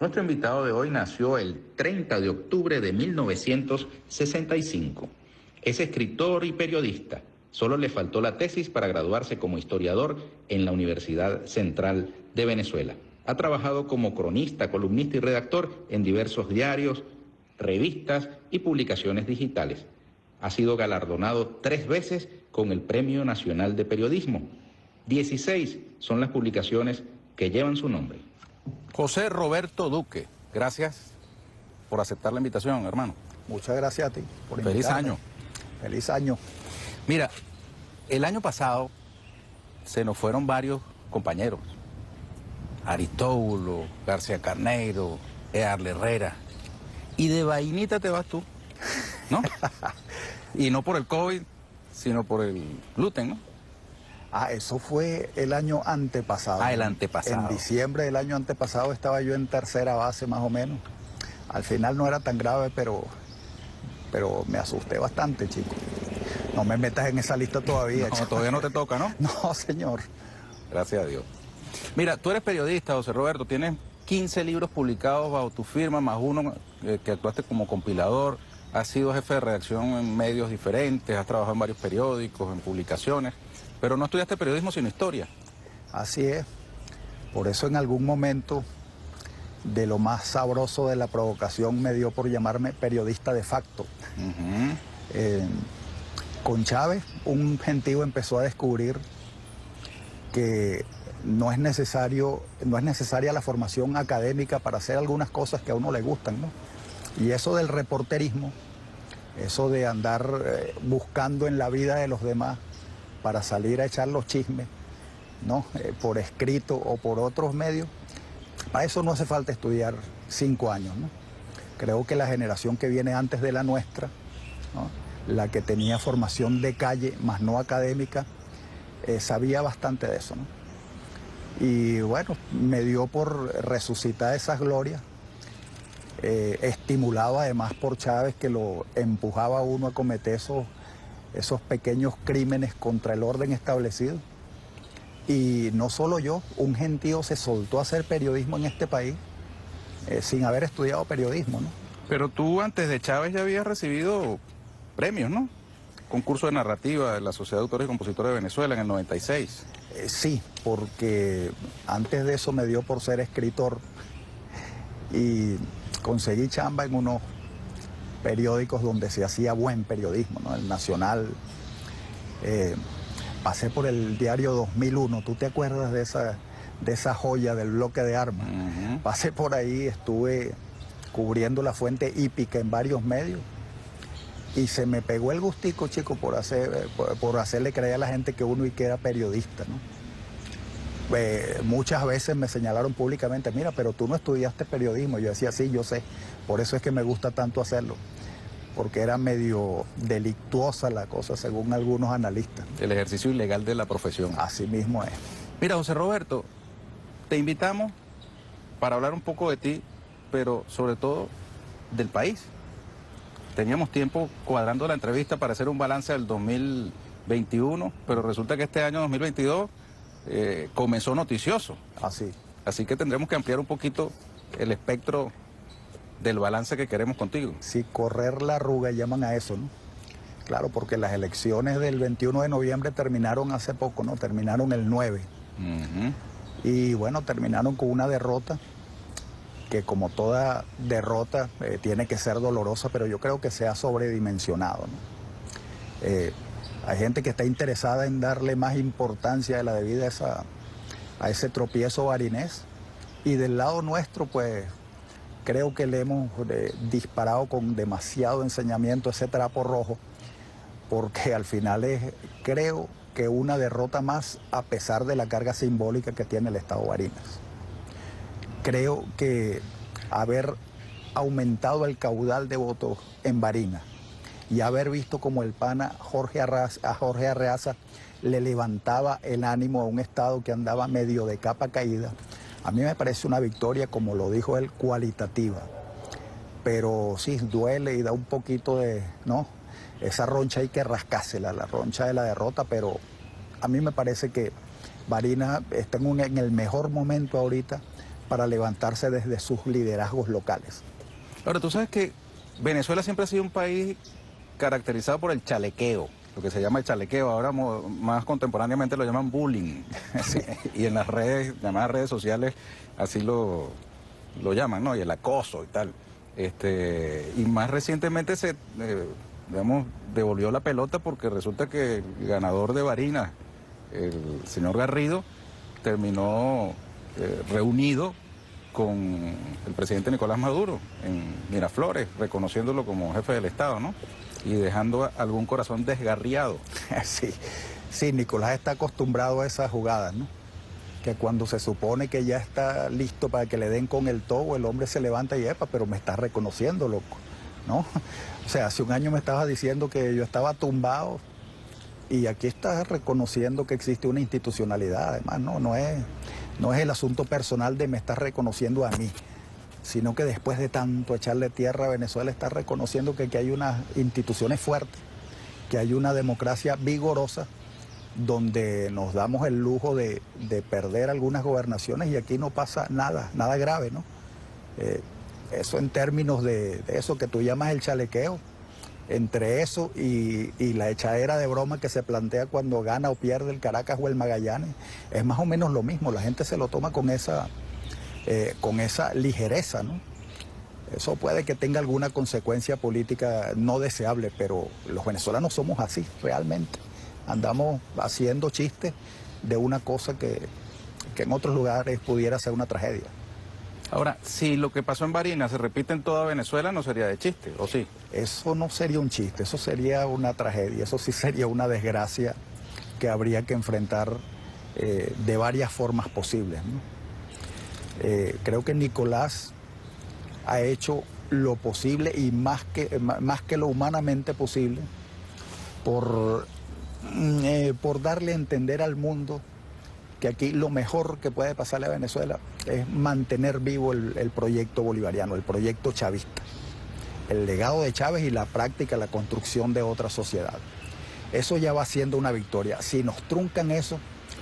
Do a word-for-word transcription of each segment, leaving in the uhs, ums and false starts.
Nuestro invitado de hoy nació el treinta de octubre de mil novecientos sesenta y cinco. Es escritor y periodista. Solo le faltó la tesis para graduarse como historiador en la Universidad Central de Venezuela. Ha trabajado como cronista, columnista y redactor en diversos diarios, revistas y publicaciones digitales. Ha sido galardonado tres veces con el Premio Nacional de Periodismo. dieciséis son las publicaciones que llevan su nombre. José Roberto Duque, gracias por aceptar la invitación, hermano. Muchas gracias a ti por invitarme. Feliz año. Feliz año. Mira, el año pasado se nos fueron varios compañeros. Aristóbulo, García Carneiro, Earle Herrera. Y de vainita te vas tú, ¿no? Y no por el COVID, sino por el gluten, ¿no? Ah, eso fue el año antepasado. Ah, el antepasado. En diciembre del año antepasado estaba yo en tercera base más o menos. Al final no era tan grave, pero, pero me asusté bastante, chico. No me metas en esa lista todavía. No, todavía no te toca, ¿no? No, señor. Gracias a Dios. Mira, tú eres periodista, José Roberto, tienes quince libros publicados bajo tu firma, más uno eh, que actuaste como compilador, has sido jefe de redacción en medios diferentes, has trabajado en varios periódicos, en publicaciones, pero no estudiaste periodismo sino historia. Así es. Por eso en algún momento de lo más sabroso de la provocación me dio por llamarme periodista de facto. Uh-huh. eh, con Chávez, un gentío empezó a descubrir que no es necesario, no es necesaria la formación académica para hacer algunas cosas que a uno le gustan, ¿no? Y eso del reporterismo, eso de andar eh, buscando en la vida de los demás para salir a echar los chismes, ¿no? Eh, por escrito o por otros medios, para eso no hace falta estudiar cinco años, ¿no? Creo que la generación que viene antes de la nuestra, ¿no?, la que tenía formación de calle, más no académica, eh, sabía bastante de eso, ¿no? Y bueno, me dio por resucitar esas glorias, eh, estimulado además por Chávez, que lo empujaba a uno a cometer esos, esos pequeños crímenes contra el orden establecido. Y no solo yo, un gentío se soltó a hacer periodismo en este país eh, sin haber estudiado periodismo, ¿no? Pero tú antes de Chávez ya habías recibido premios, ¿no? Concurso de narrativa de la Sociedad de Autores y Compositores de Venezuela en el noventa y seis. Eh, sí, porque antes de eso me dio por ser escritor y conseguí chamba en unos periódicos donde se hacía buen periodismo, ¿no? El Nacional. Eh, pasé por el diario dos mil uno, ¿tú te acuerdas de esa, de esa joya del bloque de armas? Uh-huh. Pasé por ahí, estuve cubriendo la fuente hípica en varios medios y se me pegó el gustico, chico, por, hacer, por, por hacerle creer a la gente que uno y que era periodista, ¿no? Eh, muchas veces me señalaron públicamente, mira, pero tú no estudiaste periodismo. Yo decía, sí, yo sé, por eso es que me gusta tanto hacerlo, porque era medio delictuosa la cosa, según algunos analistas. El ejercicio ilegal de la profesión. Así mismo es. Mira, José Roberto, te invitamos para hablar un poco de ti, pero sobre todo del país. Teníamos tiempo cuadrando la entrevista para hacer un balance del dos mil veintiuno, pero resulta que este año dos mil veintidós eh, comenzó noticioso. Así. Así que tendremos que ampliar un poquito el espectro del balance que queremos contigo. Sí, correr la arruga llaman a eso, ¿no? Claro, porque las elecciones del veintiuno de noviembre terminaron hace poco, ¿no? Terminaron el nueve. Uh-huh. Y bueno, terminaron con una derrota que, como toda derrota, eh, tiene que ser dolorosa, pero yo creo que se ha sobredimensionado, ¿no? Eh, hay gente que está interesada en darle más importancia de la debida a, esa, a ese tropiezo barinés, y del lado nuestro, pues, creo que le hemos eh, disparado con demasiado ensañamiento ese trapo rojo, porque al final es, creo que una derrota más, a pesar de la carga simbólica que tiene el Estado Barinas. Creo que haber aumentado el caudal de votos en Barinas y haber visto como el pana Jorge Arraza, a Jorge Arreaza le levantaba el ánimo a un Estado que andaba medio de capa caída, a mí me parece una victoria, como lo dijo él, cualitativa. Pero sí, duele y da un poquito de, ¿no? Esa roncha hay que rascársela, la roncha de la derrota, pero a mí me parece que Barinas está en, un, en el mejor momento ahorita para levantarse desde sus liderazgos locales. Ahora, tú sabes que Venezuela siempre ha sido un país caracterizado por el chalequeo, lo que se llama el chalequeo, ahora más contemporáneamente lo llaman bullying, sí, y en las redes, llamadas redes sociales, así lo, lo llaman, ¿no? Y el acoso y tal. Este, y más recientemente se, eh, digamos, devolvió la pelota porque resulta que el ganador de Barinas, el señor Garrido, terminó eh, reunido con el presidente Nicolás Maduro en Miraflores, reconociéndolo como jefe del Estado, ¿no? Y dejando algún corazón desgarriado. Sí, sí, Nicolás está acostumbrado a esas jugadas, ¿no? Que cuando se supone que ya está listo para que le den con el tobo, el hombre se levanta y epa, pero me estás reconociendo, loco, ¿no? O sea, hace un año me estabas diciendo que yo estaba tumbado y aquí estás reconociendo que existe una institucionalidad, además, ¿no? No es, no es el asunto personal de me estás reconociendo a mí, sino que después de tanto echarle tierra a Venezuela, está reconociendo que aquí hay unas instituciones fuertes, que hay una democracia vigorosa, donde nos damos el lujo de, de perder algunas gobernaciones y aquí no pasa nada, nada grave, ¿no? Eh, eso en términos de, de eso que tú llamas el chalequeo, entre eso y, y la echadera de broma que se plantea cuando gana o pierde el Caracas o el Magallanes, es más o menos lo mismo, la gente se lo toma con esa, eh, con esa ligereza, ¿no? Eso puede que tenga alguna consecuencia política no deseable, pero los venezolanos somos así, realmente. Andamos haciendo chistes de una cosa que, que en otros lugares pudiera ser una tragedia. Ahora, si lo que pasó en Barinas se repite en toda Venezuela, no sería de chiste, ¿o sí? Eso no sería un chiste, eso sería una tragedia, eso sí sería una desgracia que habría que enfrentar eh, de varias formas posibles, ¿no? Eh, creo que Nicolás ha hecho lo posible y más que, más que lo humanamente posible por... Eh, por darle a entender al mundo que aquí lo mejor que puede pasarle a Venezuela es mantener vivo el, el proyecto bolivariano, el proyecto chavista, el legado de Chávez y la práctica, la construcción de otra sociedad. Eso ya va siendo una victoria. Si nos truncan eso,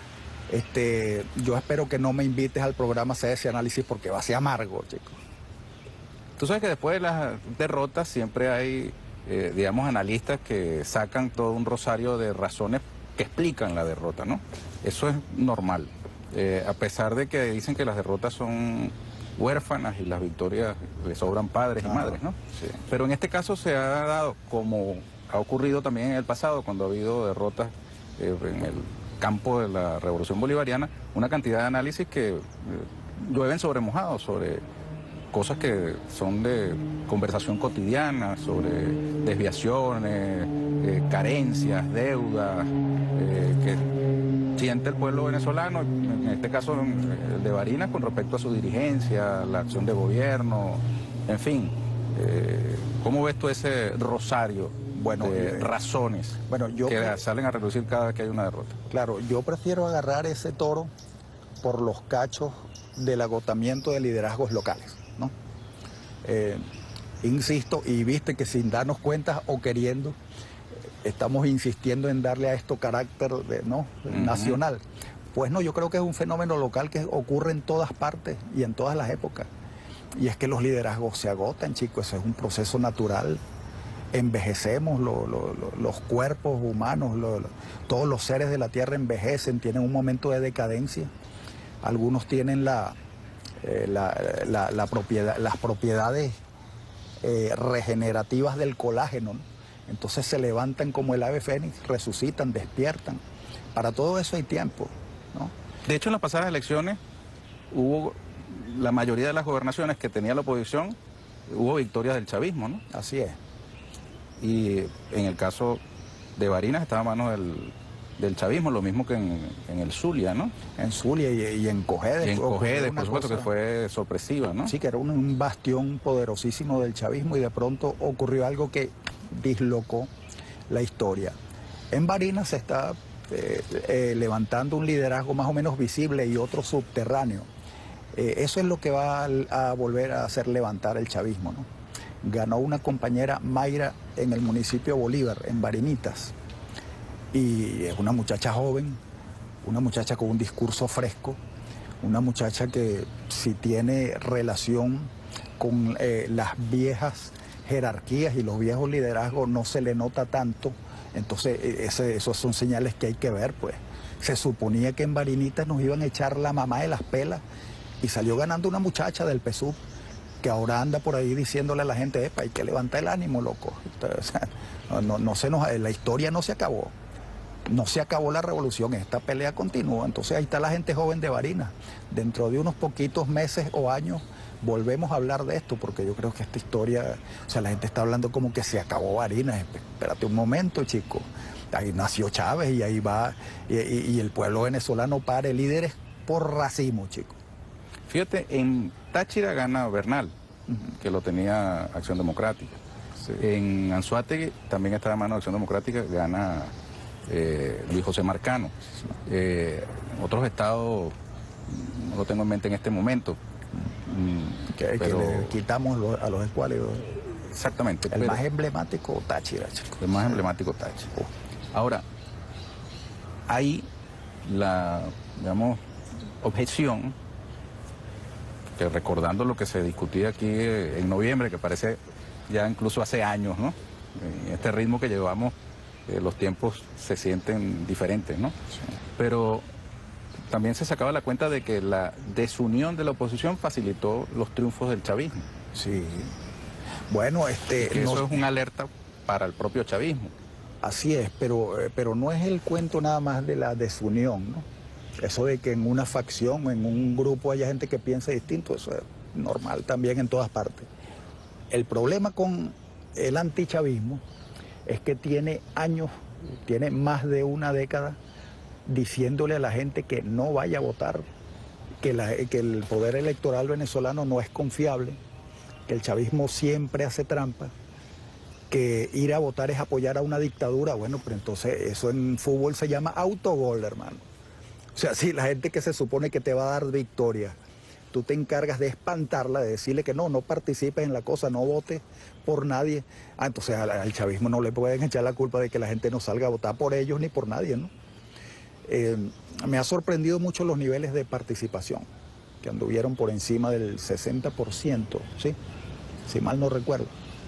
este, yo espero que no me invites al programa a hacer ese análisis porque va a ser amargo, chicos. Tú sabes que después de las derrotas siempre hay... Eh, digamos, analistas que sacan todo un rosario de razones que explican la derrota, ¿no? Eso es normal, eh, a pesar de que dicen que las derrotas son huérfanas y las victorias le sobran padres ah, y madres, ¿no? Sí. Pero en este caso se ha dado, como ha ocurrido también en el pasado, cuando ha habido derrotas eh, en el campo de la Revolución Bolivariana, una cantidad de análisis que eh, llueven sobre mojados, sobre... cosas que son de conversación cotidiana, sobre desviaciones, eh, carencias, deudas, eh, que siente el pueblo venezolano, en este caso el de Barinas, con respecto a su dirigencia, la acción de gobierno, en fin. Eh, ¿Cómo ves tú ese rosario bueno, de eh, razones bueno, yo que creo, salen a relucir cada vez que hay una derrota? Claro, yo prefiero agarrar ese toro por los cachos del agotamiento de liderazgos locales, ¿no? Eh, insisto, y viste que sin darnos cuenta o queriendo, estamos insistiendo en darle a esto carácter de, ¿no? uh-huh. nacional. Pues no, yo creo que es un fenómeno local que ocurre en todas partes y en todas las épocas. Y es que los liderazgos se agotan, chicos, eso es un proceso natural. Envejecemos, lo, lo, lo, los cuerpos humanos, lo, lo, todos los seres de la tierra envejecen, tienen un momento de decadencia. Algunos tienen la, eh, la, la, la propiedad, las propiedades eh, regenerativas del colágeno, ¿no? Entonces se levantan como el ave fénix, resucitan, despiertan. Para todo eso hay tiempo, ¿no? De hecho, en las pasadas elecciones hubo la mayoría de las gobernaciones que tenía la oposición, hubo victorias del chavismo, ¿no? Así es. Y en el caso de Barinas estaba a manos del, del chavismo, lo mismo que en, en el Zulia, ¿no? En Zulia y, y en Cojedes. Y en Cojedes, por supuesto, cosa, que fue sorpresiva, ¿no? Sí, que era un, un bastión poderosísimo del chavismo y de pronto ocurrió algo que dislocó la historia. En Barinas se está eh, eh, levantando un liderazgo más o menos visible y otro subterráneo. Eh, eso es lo que va a, a volver a hacer levantar el chavismo, ¿no? Ganó una compañera Mayra en el municipio de Bolívar, en Barinitas, y es una muchacha joven, una muchacha con un discurso fresco, una muchacha que si tiene relación con eh, las viejas jerarquías y los viejos liderazgos no se le nota tanto, entonces ese, esos son señales que hay que ver, pues. Se suponía que en Barinitas nos iban a echar la mamá de las pelas y salió ganando una muchacha del P S U V que ahora anda por ahí diciéndole a la gente, epa, hay que levantar el ánimo, loco. Entonces, o sea, no, no, no se nos, la historia no se acabó. No se acabó la revolución, esta pelea continúa. Entonces ahí está la gente joven de Barinas. Dentro de unos poquitos meses o años volvemos a hablar de esto, porque yo creo que esta historia, o sea, la gente está hablando como que se acabó Barinas. Espérate un momento, chico. Ahí nació Chávez y ahí va, y, y, y el pueblo venezolano pare líderes por racimo, chico. Fíjate, en Táchira gana Bernal, uh-huh, que lo tenía Acción Democrática. Sí. En Anzoátegui también está de mano Acción Democrática, gana eh, Luis José Marcano. Sí. Eh, otros estados no lo tengo en mente en este momento. Uh-huh. Que, pero... que le quitamos lo, a los escuálidos. Exactamente. El pero... más emblemático, Táchira, chico. El más emblemático, Táchira. Uh. Ahora, hay la, digamos, objeción, que recordando lo que se discutía aquí en noviembre, que parece ya incluso hace años, ¿no? En este ritmo que llevamos, eh, los tiempos se sienten diferentes, ¿no? Sí. Pero también se sacaba la cuenta de que la desunión de la oposición facilitó los triunfos del chavismo. Sí. Bueno, este... Y que eso no... es una alerta para el propio chavismo. Así es, pero, pero no es el cuento nada más de la desunión, ¿no? Eso de que en una facción, en un grupo haya gente que piense distinto, eso es normal también en todas partes. El problema con el antichavismo es que tiene años, tiene más de una década diciéndole a la gente que no vaya a votar, que, la, que el poder electoral venezolano no es confiable, que el chavismo siempre hace trampa, que ir a votar es apoyar a una dictadura. Bueno, pero entonces eso en fútbol se llama autogol, hermano. O sea, si la gente que se supone que te va a dar victoria, tú te encargas de espantarla, de decirle que no, no participes en la cosa, no votes por nadie. Ah, entonces al, al chavismo no le pueden echar la culpa de que la gente no salga a votar por ellos ni por nadie, ¿no? Eh, me ha sorprendido mucho los niveles de participación, que anduvieron por encima del sesenta por ciento, ¿sí? Si mal no recuerdo.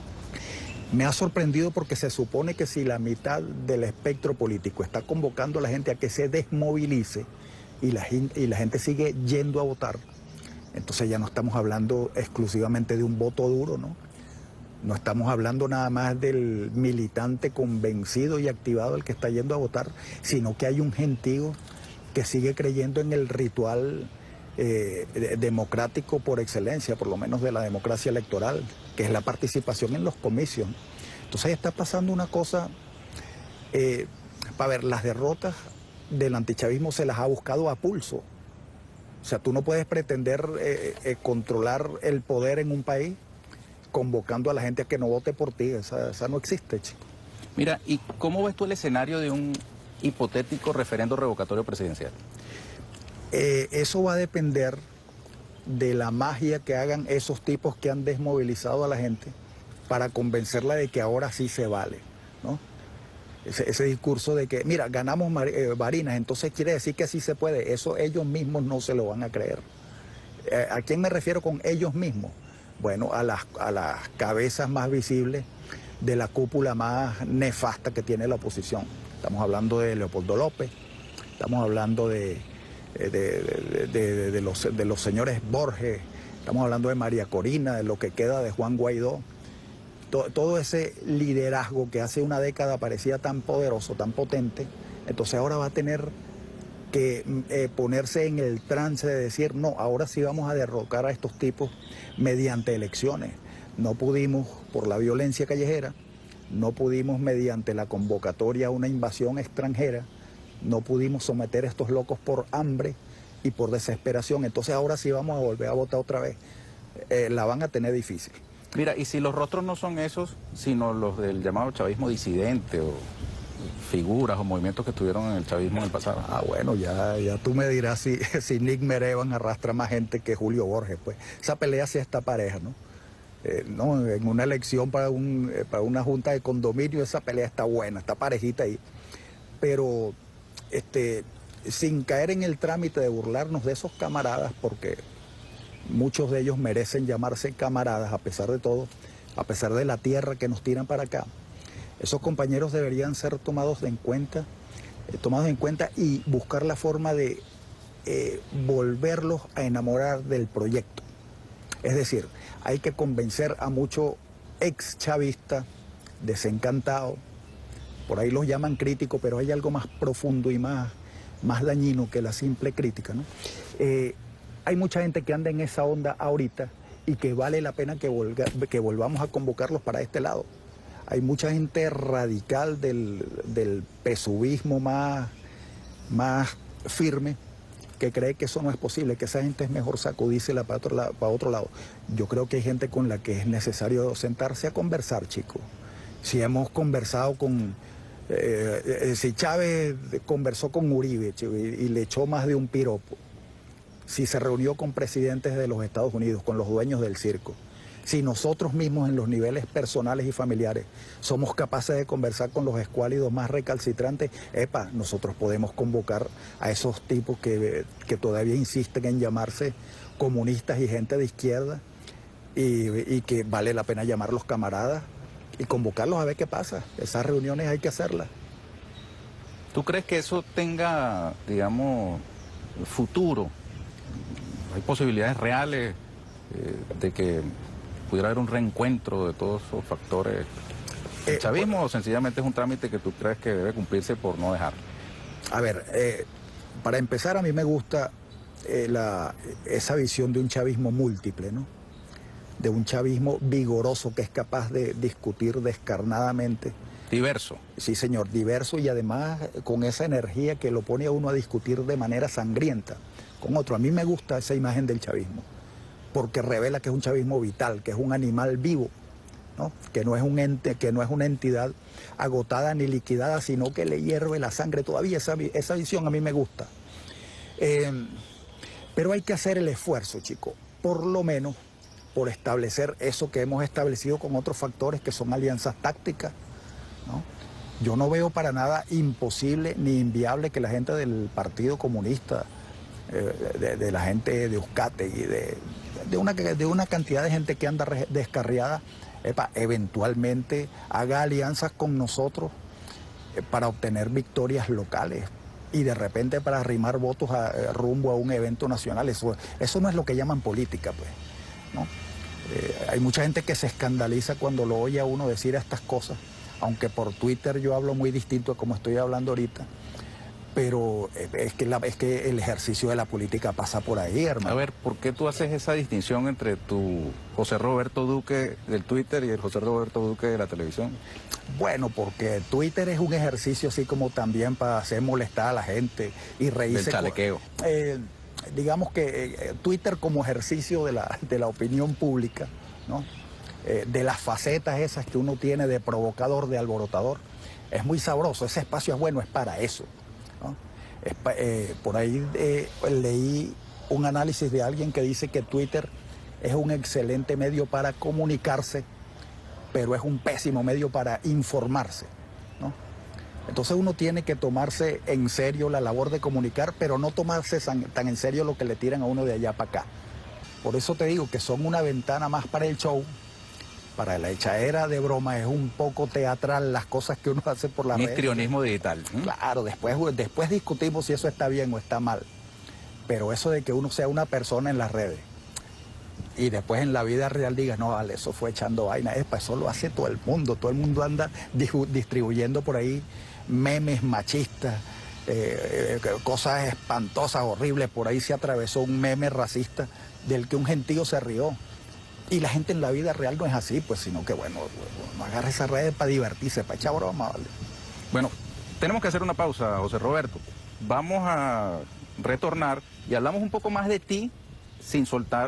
Me ha sorprendido porque se supone que si la mitad del espectro político está convocando a la gente a que se desmovilice y la, y la gente sigue yendo a votar, entonces ya no estamos hablando exclusivamente de un voto duro, ¿no? No estamos hablando nada más del militante convencido y activado el que está yendo a votar, sino que hay un gentío que sigue creyendo en el ritual eh, democrático por excelencia, por lo menos de la democracia electoral, que es la participación en los comicios. Entonces está pasando una cosa, eh, para ver, las derrotas del antichavismo se las ha buscado a pulso. O sea, tú no puedes pretender eh, eh, controlar el poder en un país convocando a la gente a que no vote por ti. Esa, esa no existe, chico. Mira, ¿y cómo ves tú el escenario de un hipotético referendo revocatorio presidencial? Eh, eso va a depender de la magia que hagan esos tipos que han desmovilizado a la gente para convencerla de que ahora sí se vale, ¿no? Ese, ese discurso de que, mira, ganamos Mar eh, Barinas, entonces quiere decir que sí se puede. Eso ellos mismos no se lo van a creer. Eh, ¿A quién me refiero con ellos mismos? Bueno, a las, a las cabezas más visibles de la cúpula más nefasta que tiene la oposición. Estamos hablando de Leopoldo López, estamos hablando de, de, de, de, de, de, los, de los señores Borges, estamos hablando de María Corina, de lo que queda de Juan Guaidó. Todo, todo ese liderazgo que hace una década parecía tan poderoso, tan potente, entonces ahora va a tener que eh, ponerse en el trance de decir, no, ahora sí vamos a derrocar a estos tipos mediante elecciones. No pudimos por la violencia callejera, no pudimos mediante la convocatoria a una invasión extranjera, no pudimos someter a estos locos por hambre y por desesperación. Entonces ahora sí vamos a volver a votar otra vez. Eh, la van a tener difícil. Mira, y si los rostros no son esos, sino los del llamado chavismo disidente o figuras o movimientos que estuvieron en el chavismo en el pasado. Ah, bueno, ya, ya tú me dirás si, si Nick Merevan arrastra más gente que Julio Borges, pues. Esa pelea sí está pareja, ¿no? Eh, no, en una elección para, un, eh, para una junta de condominio esa pelea está buena, está parejita ahí. Pero este, sin caer en el trámite de burlarnos de esos camaradas, porque muchos de ellos merecen llamarse camaradas a pesar de todo, a pesar de la tierra que nos tiran para acá, esos compañeros deberían ser tomados en cuenta, eh, tomados en cuenta y buscar la forma de eh, volverlos a enamorar del proyecto. Es decir, hay que convencer a muchos ex chavistas desencantados, por ahí los llaman críticos, pero hay algo más profundo y más, más dañino que la simple crítica, ¿no? Eh, hay mucha gente que anda en esa onda ahorita y que vale la pena que, volga, que volvamos a convocarlos para este lado. Hay mucha gente radical del, del pesubismo más, más firme que cree que eso no es posible, que esa gente es mejor sacudírsela para otro, lado, para otro lado. Yo creo que hay gente con la que es necesario sentarse a conversar, chicos. Si hemos conversado con... Eh, eh, si Chávez conversó con Uribe, chico, y, y le echó más de un piropo, si se reunió con presidentes de los Estados Unidos, con los dueños del circo, si nosotros mismos en los niveles personales y familiares somos capaces de conversar con los escuálidos más recalcitrantes, epa, nosotros podemos convocar a esos tipos que, que todavía insisten en llamarse comunistas y gente de izquierda y, y que vale la pena llamarlos camaradas y convocarlos a ver qué pasa. Esas reuniones hay que hacerlas. ¿Tú crees que eso tenga, digamos, futuro? ¿Hay posibilidades reales eh, de que pudiera haber un reencuentro de todos esos factores? ¿El Eh, chavismo bueno, o sencillamente es un trámite que tú crees que debe cumplirse por no dejarlo? A ver, eh, para empezar, a mí me gusta eh, la, esa visión de un chavismo múltiple, ¿no? De un chavismo vigoroso que es capaz de discutir descarnadamente. Diverso. Sí, señor, diverso y además con esa energía que lo pone a uno a discutir de manera sangrienta con otro. A mí me gusta esa imagen del chavismo, porque revela que es un chavismo vital, que es un animal vivo, ¿no? Que no es un ente, que no es una entidad agotada ni liquidada, sino que le hierve la sangre todavía. Esa, esa visión a mí me gusta. Eh, pero hay que hacer el esfuerzo, chico, por lo menos por establecer eso que hemos establecido con otros factores que son alianzas tácticas, ¿no? Yo no veo para nada imposible ni inviable que la gente del Partido Comunista, eh, de, de la gente de Uzcategui, de, de, una, de una cantidad de gente que anda descarriada, epa, eventualmente haga alianzas con nosotros eh, para obtener victorias locales y de repente para arrimar votos a, a, rumbo a un evento nacional. Eso, eso no es lo que llaman política, pues, ¿no? Eh, hay mucha gente que se escandaliza cuando lo oye a uno decir estas cosas, aunque por Twitter yo hablo muy distinto a como estoy hablando ahorita, pero es que, la, es que el ejercicio de la política pasa por ahí, hermano. A ver, ¿por qué tú haces esa distinción entre tu José Roberto Duque del Twitter y el José Roberto Duque de la televisión? Bueno, porque Twitter es un ejercicio así como también para hacer molestar a la gente y reírse. Del chalequeo. Eh, digamos que eh, Twitter como ejercicio de la, de la opinión pública, ¿no? Eh, de las facetas esas que uno tiene de provocador, de alborotador, es muy sabroso. Ese espacio es bueno, es para eso, ¿no? Es pa, eh, por ahí eh, leí un análisis de alguien que dice que Twitter es un excelente medio para comunicarse, pero es un pésimo medio para informarse, ¿no? Entonces uno tiene que tomarse en serio la labor de comunicar, pero no tomarse tan, tan en serio lo que le tiran a uno de allá para acá. Por eso te digo que son una ventana más para el show, para la echadera de broma. Es un poco teatral las cosas que uno hace por la red. Un histrionismo digital. ¿eh? Claro, después, después discutimos si eso está bien o está mal. Pero eso de que uno sea una persona en las redes y después en la vida real digas, no, vale, eso fue echando vaina, Epa, eso lo hace todo el mundo. Todo el mundo anda distribuyendo por ahí memes machistas, eh, eh, cosas espantosas, horribles. Por ahí se atravesó un meme racista del que un gentío se rió. Y la gente en la vida real no es así, pues, sino que, bueno, no agarra esas redes para divertirse, para echar broma, ¿vale? Bueno, tenemos que hacer una pausa, José Roberto. Vamos a retornar y hablamos un poco más de ti sin soltar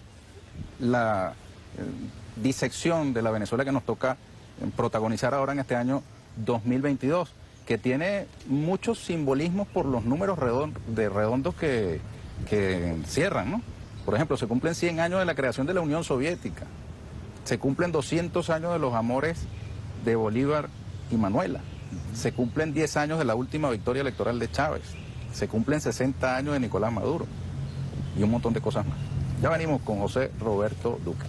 la eh, disección de la Venezuela que nos toca eh, protagonizar ahora en este año dos mil veintidós, que tiene muchos simbolismos por los números redondos, de redondos que, que cierran, ¿no? Por ejemplo, se cumplen cien años de la creación de la Unión Soviética, se cumplen doscientos años de los amores de Bolívar y Manuela, se cumplen diez años de la última victoria electoral de Chávez, se cumplen sesenta años de Nicolás Maduro y un montón de cosas más. Ya venimos con José Roberto Duque.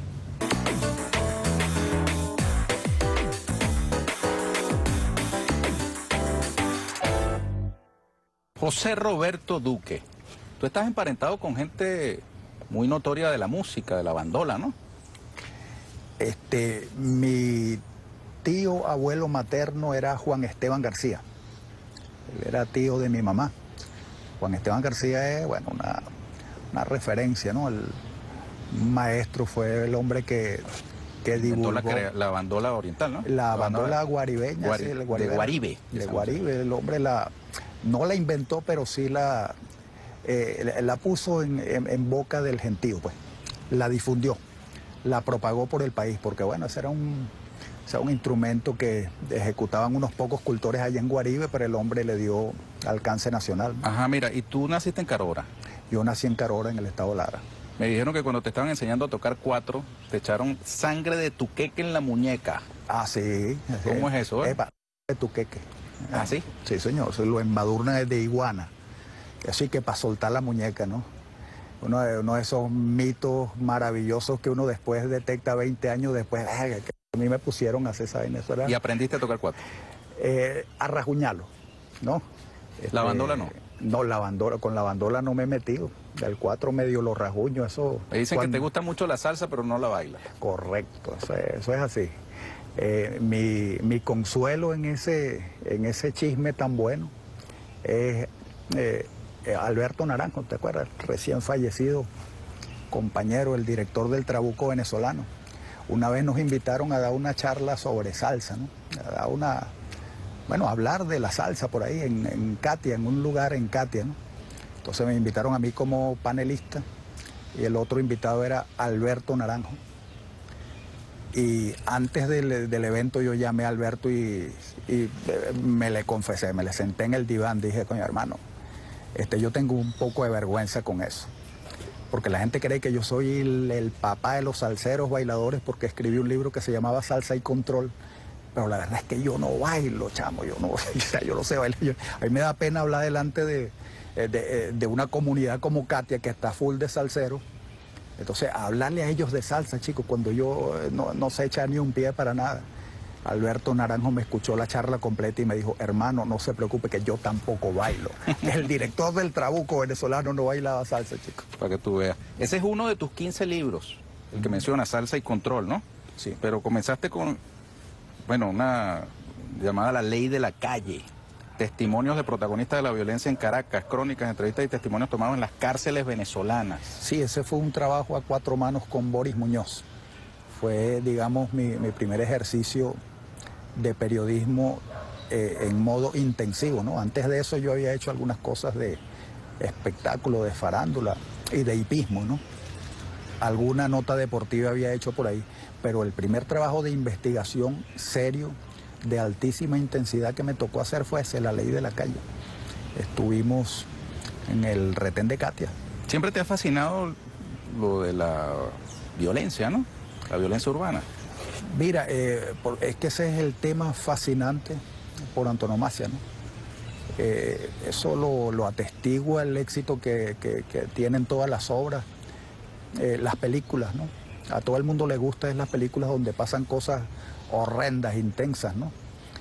José Roberto Duque, tú estás emparentado con gente muy notoria de la música, de la bandola, ¿no? Este, mi tío abuelo materno era Juan Esteban García. Él era tío de mi mamá. Juan Esteban García es, bueno, una, una referencia, ¿no? El maestro, fue el hombre que, que divulgó la, crea, la bandola oriental, ¿no? La, la bandola, bandola guaribeña, Guari, sí, el de Guaribe. De Guaribe, el hombre la, no la inventó, pero sí la, eh, la puso en, en, en boca del gentío, pues. La difundió, la propagó por el país, porque bueno, ese era un, ese era un instrumento que ejecutaban unos pocos cultores allá en Guaribe, pero el hombre le dio alcance nacional, ¿no? Ajá, mira, ¿y tú naciste en Carora? Yo nací en Carora, en el estado Lara. Me dijeron que cuando te estaban enseñando a tocar cuatro, te echaron sangre de tuqueque en la muñeca. Ah, sí. ¿Cómo sí. es eso? Eh? Epa, de tuqueque. ¿Ah, sí? Sí, señor, se lo embadurna de iguana. Así que para soltar la muñeca, ¿no? Uno de, uno de esos mitos maravillosos que uno después detecta veinte años después, ay, que a mí me pusieron a hacer esa vaina. ¿Y aprendiste a tocar cuatro? Eh, a rajuñarlo, ¿no? Este, ¿La bandola no? No, la bandola, con la bandola no me he metido. Del cuatro medio los rajuño, eso... Me dicen cuando... que te gusta mucho la salsa, pero no la bailas. Correcto, eso es, eso es así. Eh, mi, mi consuelo en ese, en ese chisme tan bueno es eh, Alberto Naranjo, ¿te acuerdas? Recién fallecido, compañero, el director del Trabuco venezolano. Una vez nos invitaron a dar una charla sobre salsa, ¿no? A dar una... Bueno, a hablar de la salsa por ahí, en, en Catia, en un lugar en Catia, ¿no? Entonces me invitaron a mí como panelista y el otro invitado era Alberto Naranjo. Y antes del, del evento yo llamé a Alberto y, y me le confesé, me le senté en el diván, dije, coño hermano, este, yo tengo un poco de vergüenza con eso. Porque la gente cree que yo soy el, el papá de los salseros bailadores porque escribí un libro que se llamaba Salsa y Control. Pero la verdad es que yo no bailo, chamo, yo no, yo no sé bailar. Yo, a mí me da pena hablar delante de, de, de una comunidad como Catia que está full de salseros. Entonces, hablarle a ellos de salsa, chicos, cuando yo no, no sé echar ni un pie para nada. Alberto Naranjo me escuchó la charla completa y me dijo, hermano, no se preocupe que yo tampoco bailo. El director del Trabuco venezolano no bailaba salsa, chicos. Para que tú veas. Ese es uno de tus quince libros, el que menciona Salsa y Control, ¿no? Sí. Pero comenzaste con, bueno, una llamada La Ley de la Calle. Testimonios de protagonistas de la violencia en Caracas, crónicas, entrevistas y testimonios tomados en las cárceles venezolanas. Sí, ese fue un trabajo a cuatro manos con Boris Muñoz. Fue, digamos, mi, mi primer ejercicio de periodismo eh, en modo intensivo, ¿no? Antes de eso yo había hecho algunas cosas de espectáculo, de farándula y de hipismo, ¿no? Alguna nota deportiva había hecho por ahí, pero el primer trabajo de investigación serio, de altísima intensidad que me tocó hacer fue ese, La Ley de la Calle. Estuvimos en el retén de Catia. Siempre te ha fascinado lo de la violencia, ¿no? La violencia urbana. Mira, eh, por, es que ese es el tema fascinante por antonomasia, ¿no? Eh, eso lo, lo atestigua el éxito que, que, que tienen todas las obras, eh, las películas, ¿no? A todo el mundo le gusta es las películas donde pasan cosas horrendas, intensas, ¿no?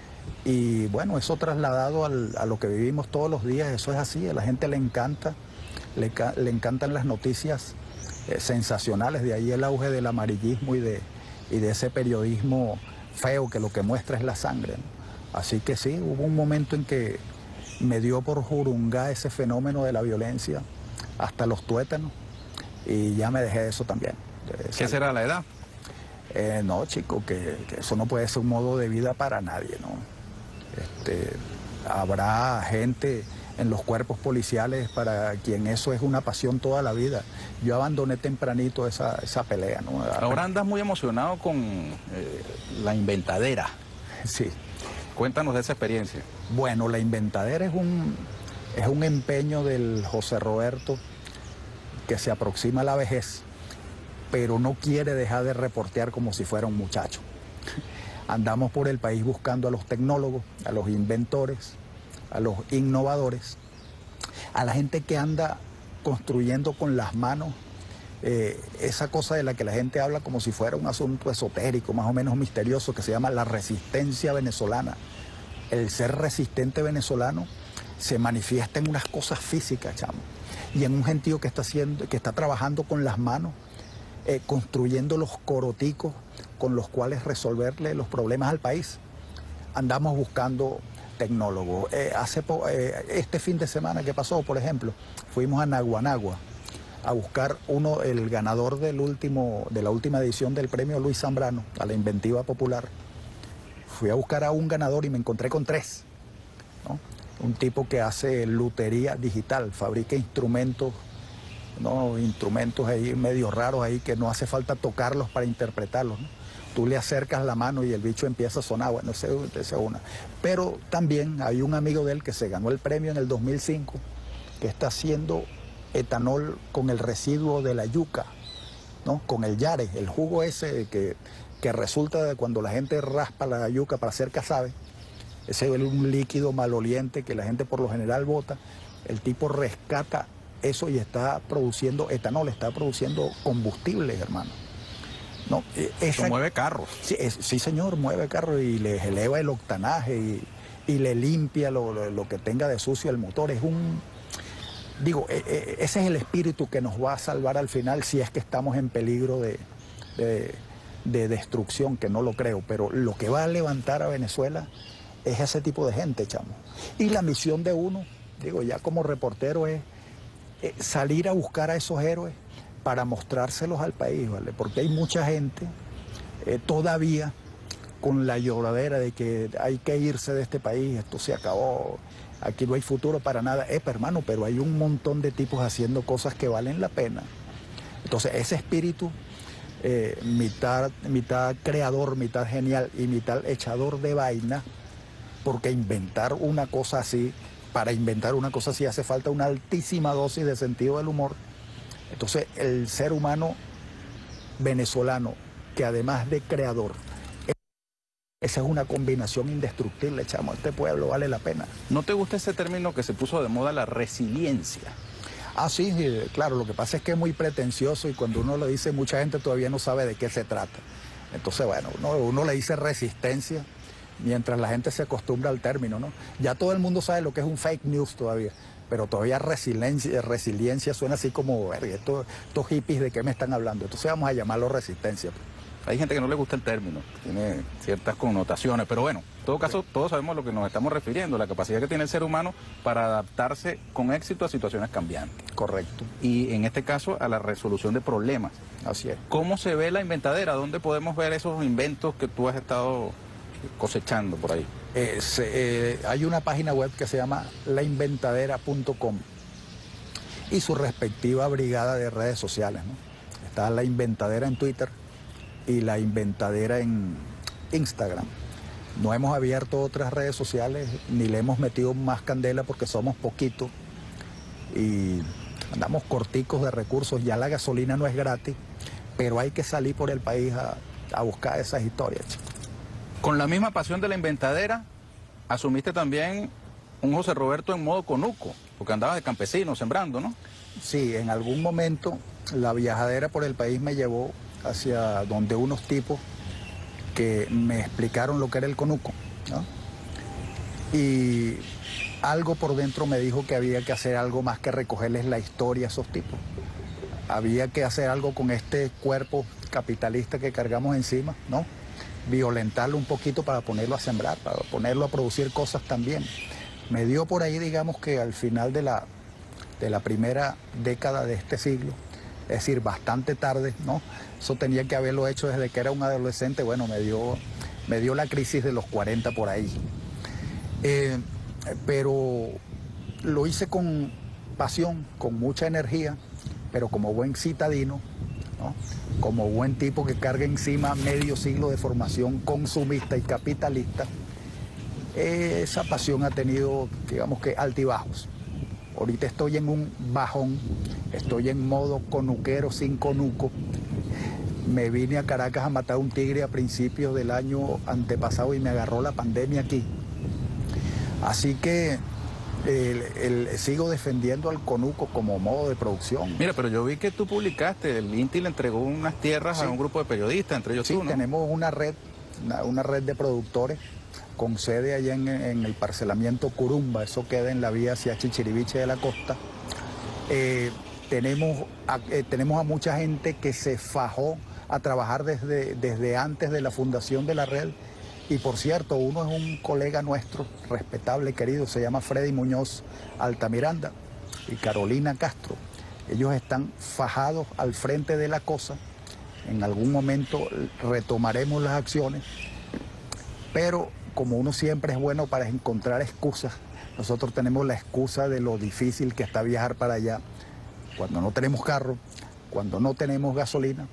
Y bueno, eso trasladado al, a lo que vivimos todos los días, eso es así, a la gente le encanta, le, le encantan las noticias eh, sensacionales, de ahí el auge del amarillismo y de, y de ese periodismo feo que lo que muestra es la sangre, ¿no? Así que sí, hubo un momento en que me dio por jurungar ese fenómeno de la violencia hasta los tuétanos y ya me dejé de eso también. ¿Qué será la edad? Eh, no, chico, que, que eso no puede ser un modo de vida para nadie, ¿no? Este, habrá gente en los cuerpos policiales para quien eso es una pasión toda la vida. Yo abandoné tempranito esa, esa pelea, ¿no? Ahora andas muy emocionado con eh, la inventadera. Sí. Cuéntanos de esa experiencia. Bueno, la inventadera es un, es un empeño del José Roberto que se aproxima a la vejez, pero no quiere dejar de reportear como si fuera un muchacho. Andamos por el país buscando a los tecnólogos, a los inventores, a los innovadores, a la gente que anda construyendo con las manos, eh, esa cosa de la que la gente habla como si fuera un asunto esotérico, más o menos misterioso, que se llama la resistencia venezolana. El ser resistente venezolano se manifiesta en unas cosas físicas, chamo, y en un gentío que está haciendo, que está trabajando con las manos, eh, construyendo los coroticos con los cuales resolverle los problemas al país. Andamos buscando tecnólogos. Eh, hace eh, este fin de semana que pasó, por ejemplo, fuimos a Naguanagua a buscar uno, el ganador del último, de la última edición del premio Luis Zambrano a la inventiva popular. Fui a buscar a un ganador y me encontré con tres, ¿no? Un tipo que hace lutería digital, fabrica instrumentos, ¿no? Instrumentos ahí medio raros ahí que no hace falta tocarlos para interpretarlos, ¿no? Tú le acercas la mano y el bicho empieza a sonar, bueno, esa es una. Pero también hay un amigo de él que se ganó el premio en el dos mil cinco, que está haciendo etanol con el residuo de la yuca, ¿no? Con el yare, el jugo ese que, que resulta de cuando la gente raspa la yuca para hacer casabe. Ese es un líquido maloliente que la gente por lo general bota. El tipo rescata eso y está produciendo etanol, está produciendo combustible, hermano. No, esa, eso mueve carros. Sí, es, sí, señor, mueve carros y les eleva el octanaje y, y le limpia lo, lo, lo que tenga de sucio el motor. Es un... Digo, eh, eh, ese es el espíritu que nos va a salvar al final si es que estamos en peligro de, de, de destrucción, que no lo creo. Pero lo que va a levantar a Venezuela es ese tipo de gente, chamo. Y la misión de uno, digo, ya como reportero, es eh, salir a buscar a esos héroes para mostrárselos al país, ¿vale? Porque hay mucha gente eh, todavía con la lloradera de que hay que irse de este país, esto se acabó, aquí no hay futuro para nada. Eh, hermano, pero hay un montón de tipos haciendo cosas que valen la pena. Entonces, ese espíritu, eh, mitad, mitad creador, mitad genial y mitad echador de vaina, porque inventar una cosa así, para inventar una cosa así hace falta una altísima dosis de sentido del humor. Entonces, el ser humano venezolano, que además de creador, esa es una combinación indestructible, chamo. Este pueblo vale la pena. ¿No te gusta ese término que se puso de moda, la resiliencia? Ah, sí, claro. Lo que pasa es que es muy pretencioso y cuando uno lo dice, mucha gente todavía no sabe de qué se trata. Entonces, bueno, uno, uno le dice resistencia mientras la gente se acostumbra al término, ¿no? Ya todo el mundo sabe lo que es un fake news todavía. Pero todavía resiliencia, resiliencia suena así como, estos, estos hippies de qué me están hablando. Entonces vamos a llamarlo resistencia. Hay gente que no le gusta el término, tiene ciertas connotaciones, pero bueno, en todo caso todos sabemos a lo que nos estamos refiriendo, la capacidad que tiene el ser humano para adaptarse con éxito a situaciones cambiantes. Correcto. Y en este caso a la resolución de problemas. Así es. ¿Cómo se ve la inventadera? ¿Dónde podemos ver esos inventos que tú has estado cosechando por ahí? Eh, se, eh, hay una página web que se llama la inventadera punto com y su respectiva brigada de redes sociales, ¿no? Está La Inventadera en Twitter y La Inventadera en Instagram. No hemos abierto otras redes sociales ni le hemos metido más candela porque somos poquitos y andamos corticos de recursos. Ya la gasolina no es gratis, pero hay que salir por el país a, a buscar esas historias, chicos. Con la misma pasión de la inventadera, asumiste también un José Roberto en modo conuco, porque andabas de campesino sembrando, ¿no? Sí, en algún momento la viajadera por el país me llevó hacia donde unos tipos que me explicaron lo que era el conuco, ¿no? Y algo por dentro me dijo que había que hacer algo más que recogerles la historia a esos tipos. Había que hacer algo con este cuerpo capitalista que cargamos encima, ¿no? Violentarlo un poquito para ponerlo a sembrar, para ponerlo a producir cosas también. Me dio por ahí, digamos que al final de la, de la primera década de este siglo, es decir, bastante tarde, ¿no? Eso tenía que haberlo hecho desde que era un adolescente. Bueno, me dio, me dio la crisis de los cuarenta por ahí. Eh, pero lo hice con pasión, con mucha energía, pero como buen citadino, ¿no? Como buen tipo que carga encima medio siglo de formación consumista y capitalista, esa pasión ha tenido, digamos que, altibajos. Ahorita estoy en un bajón, estoy en modo conuquero sin conuco. Me vine a Caracas a matar un tigre a principios del año antepasado y me agarró la pandemia aquí. Así que el, el, sigo defendiendo al conuco como modo de producción. Mira, pero yo vi que tú publicaste, el INTI le entregó unas tierras sí. a un grupo de periodistas, entre ellos sí, tú, ¿no? Tenemos una red, una, una red de productores con sede allá en, en el parcelamiento Curumba, eso queda en la vía hacia Chichiriviche de la Costa. Eh, tenemos, a, eh, tenemos a mucha gente que se fajó a trabajar desde, desde antes de la fundación de la red. Y por cierto, uno es un colega nuestro, respetable, querido, se llama Freddy Muñoz Altamiranda y Carolina Castro. Ellos están fajados al frente de la cosa. En algún momento retomaremos las acciones, pero como uno siempre es bueno para encontrar excusas, nosotros tenemos la excusa de lo difícil que está viajar para allá, cuando no tenemos carro, cuando no tenemos gasolina.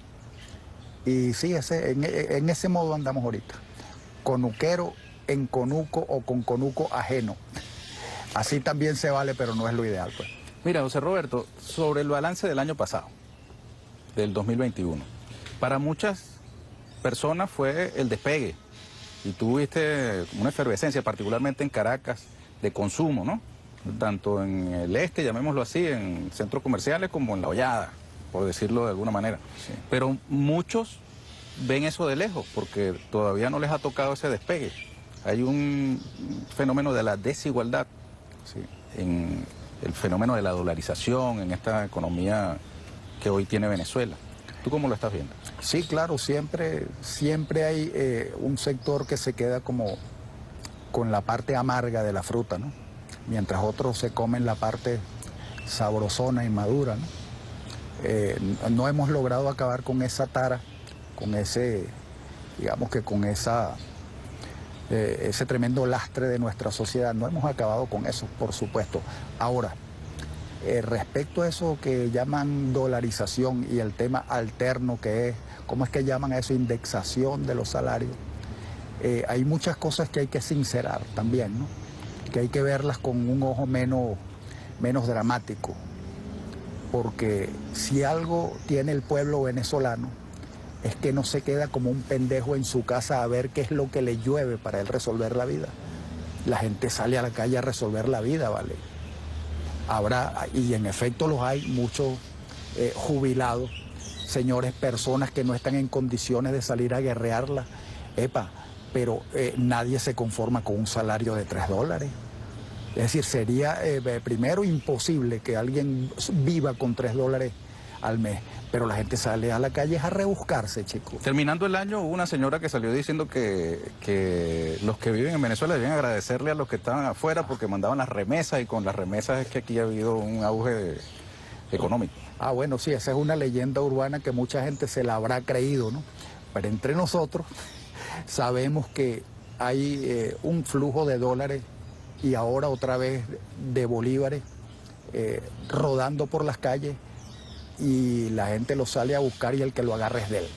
Y sí, ese, en, en ese modo andamos ahorita. Conuquero en conuco o con conuco ajeno. Así también se vale, pero no es lo ideal, pues. Mira, José Roberto, sobre el balance del año pasado, del dos mil veintiuno, para muchas personas fue el despegue y tuviste una efervescencia, particularmente en Caracas, de consumo, ¿no? Tanto en el este, llamémoslo así, en centros comerciales, como en La Hollada, por decirlo de alguna manera. Sí. Pero muchos ven eso de lejos, porque todavía no les ha tocado ese despegue. Hay un fenómeno de la desigualdad, ¿sí? En el fenómeno de la dolarización, en esta economía que hoy tiene Venezuela. ¿Tú cómo lo estás viendo? Sí, claro, siempre, siempre hay eh, un sector que se queda como con la parte amarga de la fruta, ¿no? Mientras otros se comen la parte sabrosona y madura, ¿no? Eh, no hemos logrado acabar con esa tara, con ese, digamos que con esa, eh, ese tremendo lastre de nuestra sociedad. No hemos acabado con eso, por supuesto. Ahora, eh, respecto a eso que llaman dolarización y el tema alterno que es, ¿cómo es que llaman a eso? Indexación de los salarios. Eh, hay muchas cosas que hay que sincerar también, ¿no? Que hay que verlas con un ojo menos, menos dramático. Porque si algo tiene el pueblo venezolano, es que no se queda como un pendejo en su casa a ver qué es lo que le llueve para él resolver la vida. La gente sale a la calle a resolver la vida, ¿vale? Habrá, y en efecto los hay, muchos eh, jubilados, señores, personas que no están en condiciones de salir a guerrearla, epa, pero eh, nadie se conforma con un salario de tres dólares. Es decir, sería eh, primero imposible que alguien viva con tres dólares al mes, pero la gente sale a la calle a rebuscarse, chicos. Terminando el año, hubo una señora que salió diciendo que, que los que viven en Venezuela deben agradecerle a los que estaban afuera porque mandaban las remesas, y con las remesas es que aquí ha habido un auge de, económico. Ah, bueno, sí, esa es una leyenda urbana que mucha gente se la habrá creído, ¿no? Pero entre nosotros sabemos que hay eh, un flujo de dólares y ahora otra vez de bolívares eh, rodando por las calles, y la gente lo sale a buscar y el que lo agarra es de él.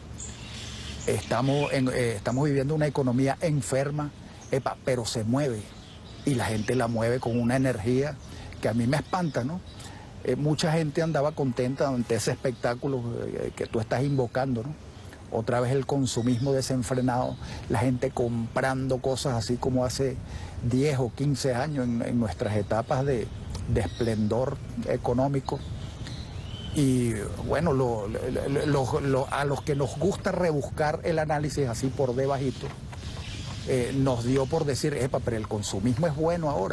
Estamos, en, eh, estamos viviendo una economía enferma, epa, pero se mueve, y la gente la mueve con una energía que a mí me espanta, ¿no? Eh, mucha gente andaba contenta ante ese espectáculo eh, que tú estás invocando, ¿no? Otra vez el consumismo desenfrenado, la gente comprando cosas así como hace diez o quince años en, en nuestras etapas de, de esplendor económico. Y bueno, lo, lo, lo, lo, a los que nos gusta rebuscar el análisis así por debajito, eh, nos dio por decir, epa, pero el consumismo es bueno ahora.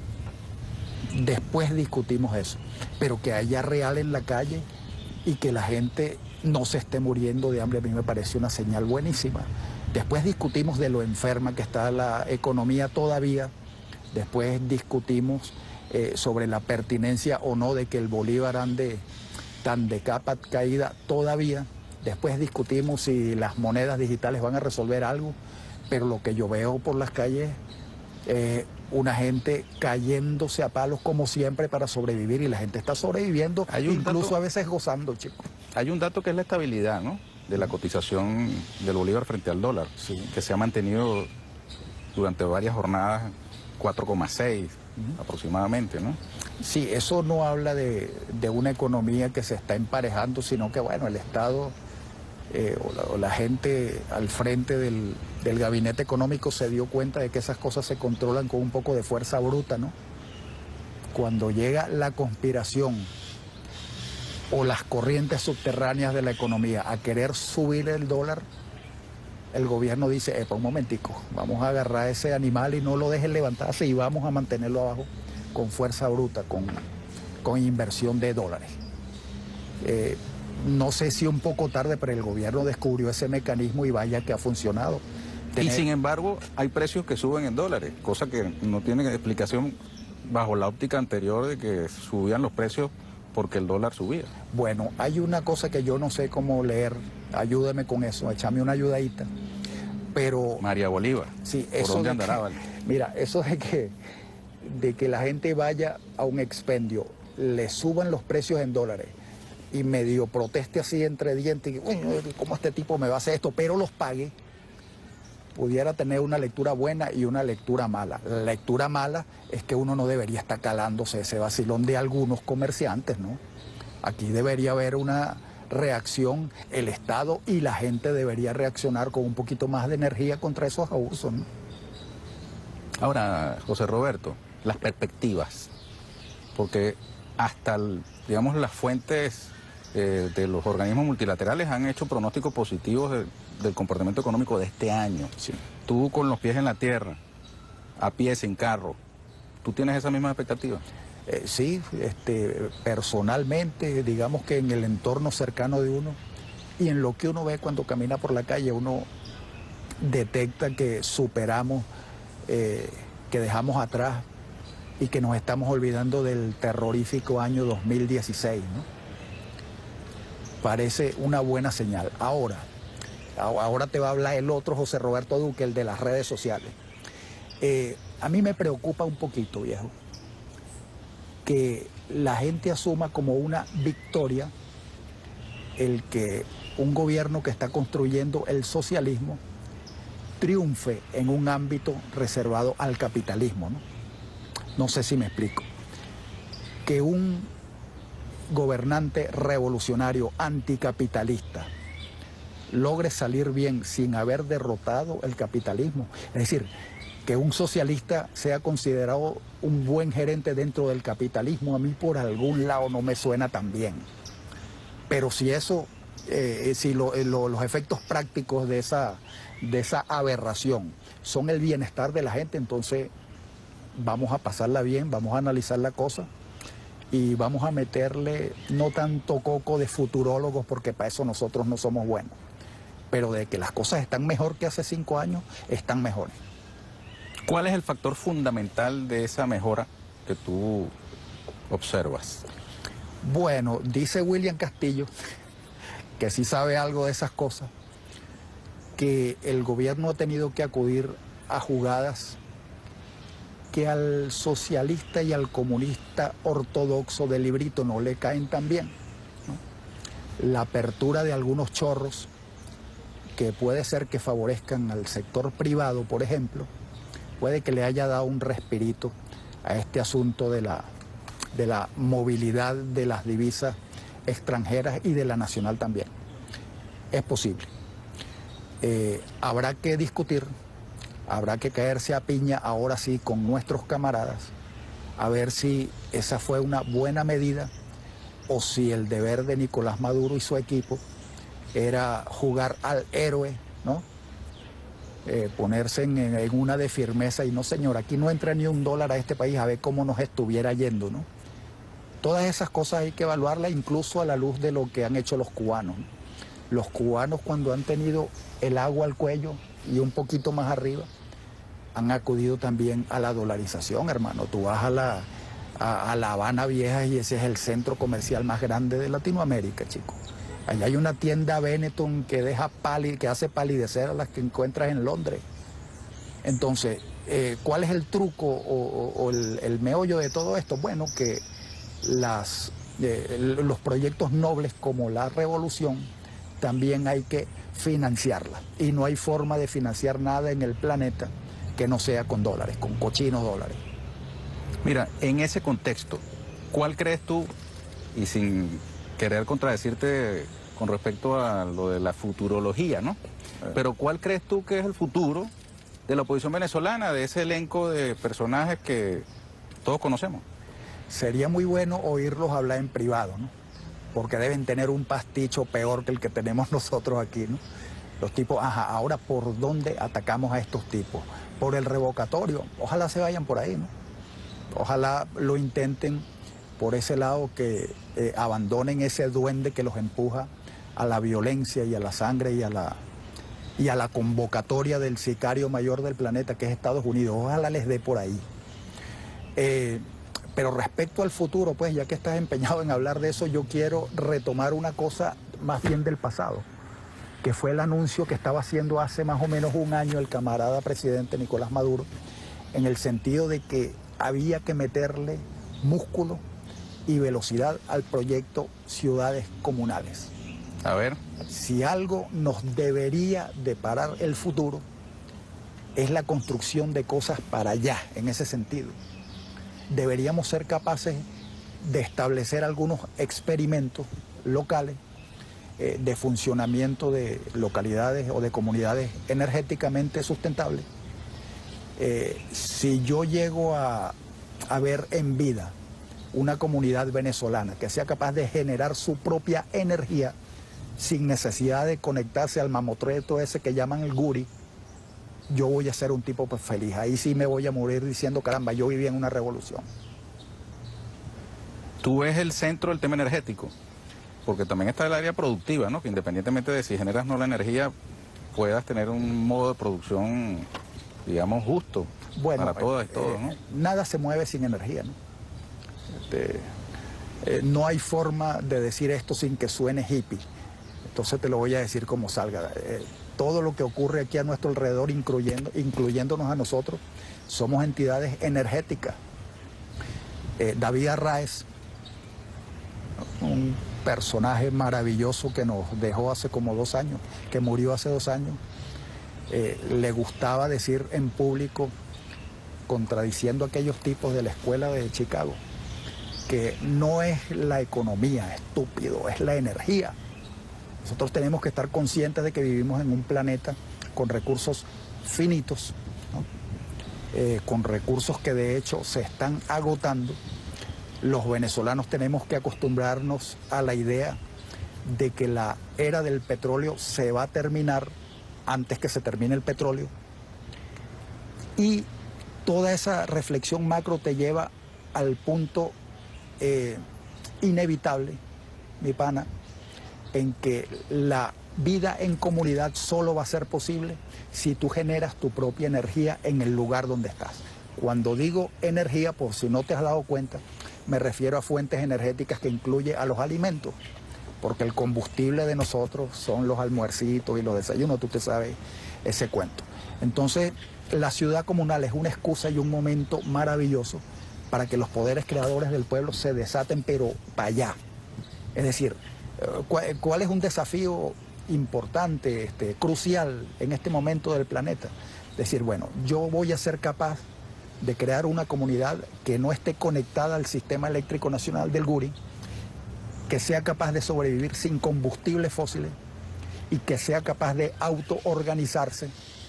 Después discutimos eso, pero que haya real en la calle y que la gente no se esté muriendo de hambre, a mí me parece una señal buenísima. Después discutimos de lo enferma que está la economía todavía, después discutimos eh, sobre la pertinencia o no de que el bolívar ande tan de capa caída todavía, después discutimos si las monedas digitales van a resolver algo, pero lo que yo veo por las calles es una gente cayéndose a palos como siempre para sobrevivir, y la gente está sobreviviendo, incluso dato, a veces gozando, chicos. Hay un dato que es la estabilidad, ¿no?, de la cotización del bolívar frente al dólar, sí, que se ha mantenido durante varias jornadas cuatro coma seis uh-huh. aproximadamente, ¿no? Sí, eso no habla de, de una economía que se está emparejando, sino que, bueno, el Estado eh, o, la, o la gente al frente del, del gabinete económico se dio cuenta de que esas cosas se controlan con un poco de fuerza bruta, ¿no? cuando llega la conspiración o las corrientes subterráneas de la economía a querer subir el dólar, el gobierno dice, epa, un momentico, vamos a agarrar ese animal y no lo dejen levantarse y vamos a mantenerlo abajo con fuerza bruta, con, con inversión de dólares. Eh, no sé si un poco tarde, pero el gobierno descubrió ese mecanismo y vaya que ha funcionado. Tener... Y sin embargo, hay precios que suben en dólares, cosa que no tiene explicación bajo la óptica anterior de que subían los precios porque el dólar subía. Bueno, hay una cosa que yo no sé cómo leer, ayúdeme con eso, échame una ayudadita, pero... María Bolívar, sí, ¿por eso dónde de andará? que, Vale? Mira, eso de que, de que la gente vaya a un expendio, le suban los precios en dólares y medio proteste así entre dientes, y, uy, ¿cómo este tipo me va a hacer esto? Pero los pague, pudiera tener una lectura buena y una lectura mala. La lectura mala es que uno no debería estar calándose ese vacilón de algunos comerciantes, ¿no? Aquí debería haber una reacción, el Estado y la gente debería reaccionar con un poquito más de energía contra esos abusos, ¿no? Ahora, José Roberto, las perspectivas, porque hasta, el, digamos, las fuentes eh, de los organismos multilaterales han hecho pronósticos positivos de, del comportamiento económico de este año. Sí. Tú con los pies en la tierra, a pie, sin carro, ¿tú tienes esa misma expectativa? Eh, sí, este, personalmente, digamos que en el entorno cercano de uno y en lo que uno ve cuando camina por la calle, uno detecta que superamos, eh, que dejamos atrás y que nos estamos olvidando del terrorífico año dos mil dieciséis, ¿no? Parece una buena señal. Ahora, ahora te va a hablar el otro José Roberto Duque, el de las redes sociales. Eh, a mí me preocupa un poquito, viejo, que la gente asuma como una victoria el que un gobierno que está construyendo el socialismo triunfe en un ámbito reservado al capitalismo, ¿no? No sé si me explico. Que un gobernante revolucionario anticapitalista logre salir bien sin haber derrotado el capitalismo. Es decir, que un socialista sea considerado un buen gerente dentro del capitalismo, a mí por algún lado no me suena tan bien. Pero si eso, eh, si lo, lo, los efectos prácticos de esa, de esa aberración son el bienestar de la gente, entonces vamos a pasarla bien, vamos a analizar la cosa y vamos a meterle no tanto coco de futurólogos, porque para eso nosotros no somos buenos, pero de que las cosas están mejor que hace cinco años, están mejores. ¿Cuál es el factor fundamental de esa mejora que tú observas? Bueno, dice William Castillo, que sí sabe algo de esas cosas, que el gobierno ha tenido que acudir a jugadas que al socialista y al comunista ortodoxo de librito no le caen tan bien, ¿no? La apertura de algunos chorros que puede ser que favorezcan al sector privado, por ejemplo, puede que le haya dado un respirito a este asunto de la, de la movilidad de las divisas extranjeras y de la nacional también. Es posible. Eh, habrá que discutir, habrá que caerse a piña ahora sí con nuestros camaradas, a ver si esa fue una buena medida o si el deber de Nicolás Maduro y su equipo era jugar al héroe, ¿no? Eh, ponerse en, en una de firmeza y no, señor, aquí no entra ni un dólar a este país, a ver cómo nos estuviera yendo, ¿no? Todas esas cosas hay que evaluarlas incluso a la luz de lo que han hecho los cubanos. Los cubanos, cuando han tenido el agua al cuello y un poquito más arriba, han acudido también a la dolarización, hermano. Tú vas a la, a, a La Habana Vieja y ese es el centro comercial más grande de Latinoamérica, chicos. Allá hay una tienda Benetton que deja pali, que hace palidecer a las que encuentras en Londres. Entonces, eh, ¿cuál es el truco o, o, o el, el meollo de todo esto? Bueno, que las, eh, los proyectos nobles como la revolución también hay que financiarla. Y no hay forma de financiar nada en el planeta que no sea con dólares, con cochinos dólares. Mira, en ese contexto, ¿cuál crees tú, y sin querer contradecirte con respecto a lo de la futurología, ¿no? Pero ¿cuál crees tú que es el futuro de la oposición venezolana, de ese elenco de personajes que todos conocemos? sería muy bueno oírlos hablar en privado, ¿no? Porque deben tener un pasticho peor que el que tenemos nosotros aquí, ¿no? Los tipos, ajá, ahora ¿por dónde atacamos a estos tipos? Por el revocatorio. Ojalá se vayan por ahí, ¿no? Ojalá lo intenten por ese lado, que eh, abandonen ese duende que los empuja a la violencia y a la sangre y a la, y a la convocatoria del sicario mayor del planeta, que es Estados Unidos. Ojalá les dé por ahí. Eh, pero respecto al futuro, pues ya que estás empeñado en hablar de eso, yo quiero retomar una cosa más bien del pasado, que fue el anuncio que estaba haciendo hace más o menos un año el camarada presidente Nicolás Maduro, en el sentido de que había que meterle músculo y velocidad al proyecto Ciudades Comunales. A ver. Si algo nos debería deparar el futuro, es la construcción de cosas para allá, en ese sentido. Deberíamos ser capaces de establecer algunos experimentos locales eh, de funcionamiento de localidades o de comunidades energéticamente sustentables. Eh, si yo llego a, a ver en vida una comunidad venezolana que sea capaz de generar su propia energía sin necesidad de conectarse al mamotreto ese que llaman el guri, yo voy a ser un tipo pues feliz. Ahí sí me voy a morir diciendo, caramba, yo viví en una revolución. Tú ves el centro del tema energético, porque también está el área productiva, ¿no? Que independientemente de si generas no la energía, puedas tener un modo de producción, digamos, justo bueno, para todas y eh, todos, ¿no? Nada se mueve sin energía, ¿no? Este, eh, no hay forma de decir esto sin que suene hippie. Entonces te lo voy a decir como salga. Eh, todo lo que ocurre aquí a nuestro alrededor, incluyendo, incluyéndonos a nosotros, somos entidades energéticas. Eh, David Arráez, un personaje maravilloso que nos dejó hace como dos años, que murió hace dos años, eh, le gustaba decir en público, contradiciendo a aquellos tipos de la escuela de Chicago, que no es la economía, estúpido, es la energía. Nosotros tenemos que estar conscientes de que vivimos en un planeta con recursos finitos, ¿no? eh, con recursos que de hecho se están agotando. Los venezolanos tenemos que acostumbrarnos a la idea de que la era del petróleo se va a terminar antes que se termine el petróleo. Y toda esa reflexión macro te lleva al punto eh, inevitable, mi pana, en que la vida en comunidad solo va a ser posible si tú generas tu propia energía en el lugar donde estás. Cuando digo energía, por si no te has dado cuenta, me refiero a fuentes energéticas que incluye a los alimentos, porque el combustible de nosotros son los almuercitos y los desayunos, tú te sabes ese cuento. Entonces, la ciudad comunal es una excusa y un momento maravilloso para que los poderes creadores del pueblo se desaten, pero para allá. Es decir, ¿cuál, cuál es un desafío importante, este, crucial en este momento del planeta? Decir, bueno, yo voy a ser capaz de crear una comunidad que no esté conectada al sistema eléctrico nacional del Guri, que sea capaz de sobrevivir sin combustibles fósiles y que sea capaz de autoorganizarse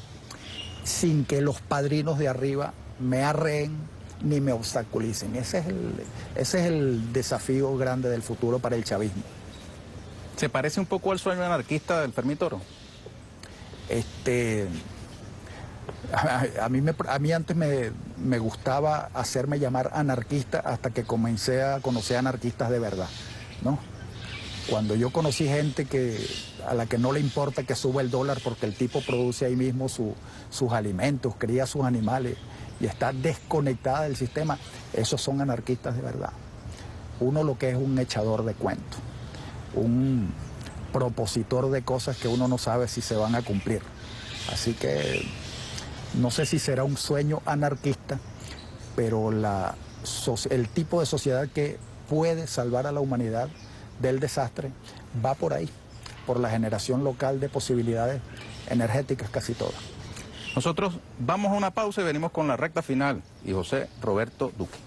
sin que los padrinos de arriba me arreen ni me obstaculicen. Ese es el, ese es el desafío grande del futuro para el chavismo. ¿Se parece un poco al sueño anarquista del Fermín Toro? Este, a, a, mí, me, a mí antes me, me gustaba hacerme llamar anarquista hasta que comencé a conocer anarquistas de verdad, ¿no? Cuando yo conocí gente que, a la que no le importa que suba el dólar porque el tipo produce ahí mismo su, sus alimentos, cría sus animales y está desconectada del sistema, esos son anarquistas de verdad. Uno lo que es un echador de cuentos, un propositor de cosas que uno no sabe si se van a cumplir. Así que no sé si será un sueño anarquista, pero la, el tipo de sociedad que puede salvar a la humanidad del desastre va por ahí, por la generación local de posibilidades energéticas casi todas. Nosotros vamos a una pausa y venimos con la recta final y José Roberto Duque.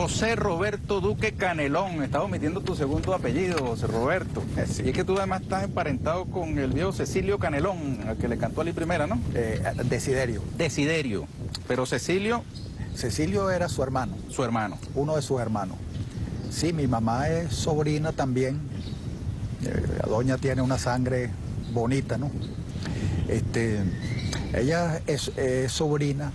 José Roberto Duque Canelón. Estaba omitiendo tu segundo apellido, José Roberto. Sí. Y es que tú además estás emparentado con el viejo Cecilio Canelón, al que le cantó a Ali Primera, ¿no? Eh, Desiderio. Desiderio. Pero Cecilio, Cecilio era su hermano, su hermano. uno de sus hermanos. Sí, mi mamá es sobrina también. Eh, la doña tiene una sangre bonita, ¿no? Este, ella es, es sobrina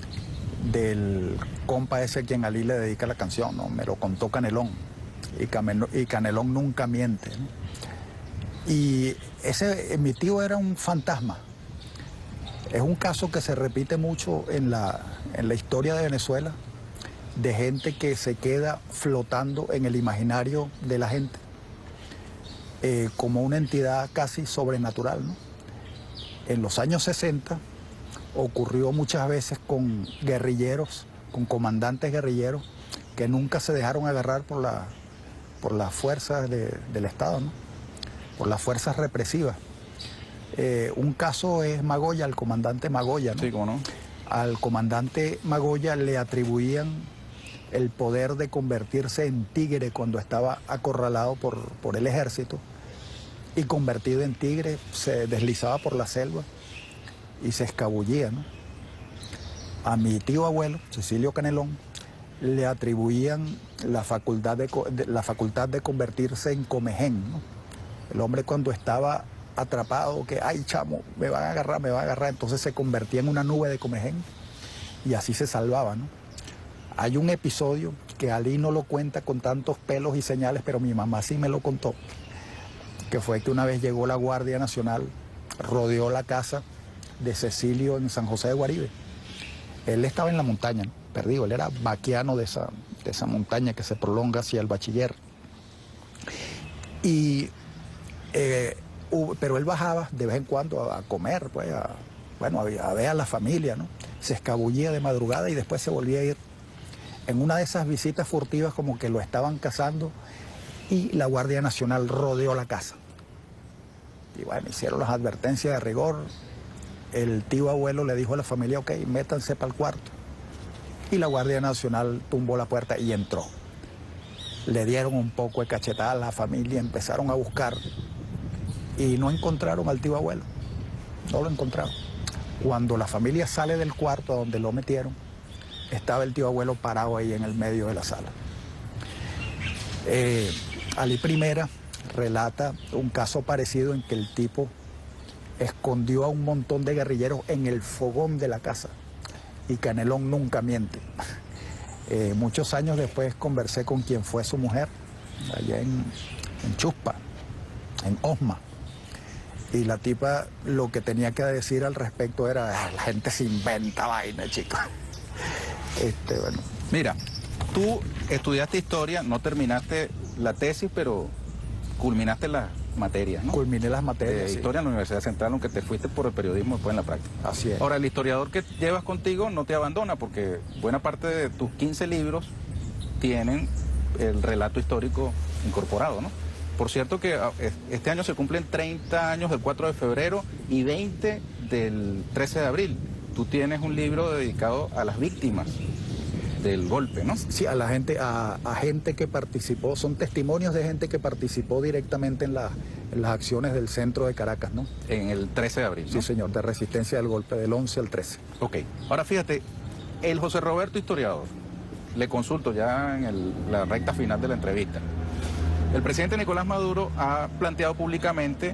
del compa ese a quien Ali le dedica la canción, ¿no? Me lo contó Canelón. Y, Cameno, y Canelón nunca miente, ¿no? Y ese, mi tío era un fantasma. Es un caso que se repite mucho en la, en la historia de Venezuela, de gente que se queda flotando en el imaginario de la gente, eh, como una entidad casi sobrenatural, ¿no? En los años sesenta ocurrió muchas veces con guerrilleros, con comandantes guerrilleros, que nunca se dejaron agarrar por, la, por las fuerzas de, del Estado, ¿no? Por las fuerzas represivas. Eh, un caso es Magoya, el comandante Magoya, ¿no? Sí, cómo no. Al comandante Magoya le atribuían el poder de convertirse en tigre cuando estaba acorralado por, por el ejército, y convertido en tigre se deslizaba por la selva y se escabullía, ¿no? A mi tío abuelo, Cecilio Canelón, le atribuían la facultad de, de, la facultad de convertirse en comején, ¿no? El hombre cuando estaba atrapado, que, ay, chamo, me van a agarrar, me van a agarrar, entonces se convertía en una nube de comején y así se salvaba, ¿no? Hay un episodio que Ali no lo cuenta con tantos pelos y señales, pero mi mamá sí me lo contó, que fue que una vez llegó la Guardia Nacional, rodeó la casa de Cecilio en San José de Guaribe. Él estaba en la montaña, ¿no? Perdido, él era vaquiano de esa, de esa montaña que se prolonga hacia el Bachiller. Y... Eh, pero él bajaba de vez en cuando a, a comer, pues, a, bueno, a, a ver a la familia, ¿no? Se escabullía de madrugada y después se volvía a ir. En una de esas visitas furtivas como que lo estaban cazando y la Guardia Nacional rodeó la casa. Y bueno, hicieron las advertencias de rigor. El tío abuelo le dijo a la familia, ok, métanse para el cuarto. Y la Guardia Nacional tumbó la puerta y entró. Le dieron un poco de cachetada a la familia, empezaron a buscar. Y no encontraron al tío abuelo, no lo encontraron. Cuando la familia sale del cuarto donde lo metieron, estaba el tío abuelo parado ahí en el medio de la sala. Eh, Ali Primera relata un caso parecido en que el tipo escondió a un montón de guerrilleros en el fogón de la casa, y Canelón nunca miente. Eh, muchos años después conversé con quien fue su mujer, allá en, en Chuspa, en Osma. Y la tipa lo que tenía que decir al respecto era, ah, la gente se inventa vaina, chicos. Este, bueno. Mira, tú estudiaste historia, no terminaste la tesis, pero culminaste las materias, ¿no? Culminé las materias, de sí. historia en la Universidad Central, aunque te fuiste por el periodismo después en la práctica. Así es. Ahora, el historiador que llevas contigo no te abandona, porque buena parte de tus quince libros tienen el relato histórico incorporado, ¿no? Por cierto que este año se cumplen treinta años del cuatro de febrero y veinte del trece de abril. Tú tienes un libro dedicado a las víctimas del golpe, ¿no? Sí, a la gente, a, a gente que participó, son testimonios de gente que participó directamente en, la, en las acciones del centro de Caracas, ¿no? En el trece de abril, ¿no? Sí, señor, de resistencia del golpe, del once al trece. Ok, ahora fíjate, el José Roberto historiador, le consulto ya en el, la recta final de la entrevista. El presidente Nicolás Maduro ha planteado públicamente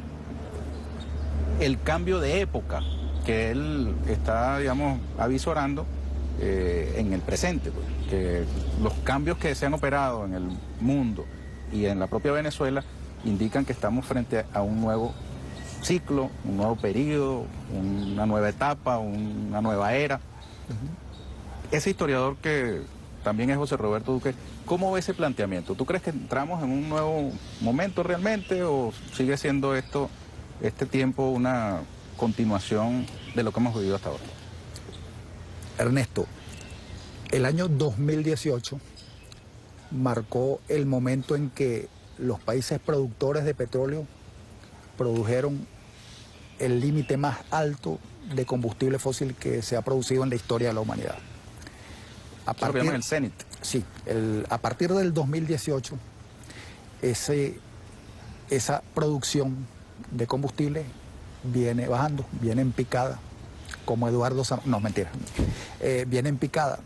el cambio de época que él está, digamos, avisorando eh, en el presente, pues, que los cambios que se han operado en el mundo y en la propia Venezuela indican que estamos frente a un nuevo ciclo, un nuevo periodo, una nueva etapa, una nueva era. Uh-huh. Ese historiador que también es José Roberto Duque, ¿cómo ve ese planteamiento? ¿Tú crees que entramos en un nuevo momento realmente o sigue siendo esto, este tiempo, una continuación de lo que hemos vivido hasta ahora? Ernesto, el año dos mil dieciocho marcó el momento en que los países productores de petróleo produjeron el límite más alto de combustible fósil que se ha producido en la historia de la humanidad. A Eso lo llaman el cenit. Sí, el, a partir del dos mil dieciocho, ese, esa producción de combustible viene bajando, viene en picada, como Eduardo Sam... No, mentira. Eh, viene en picada.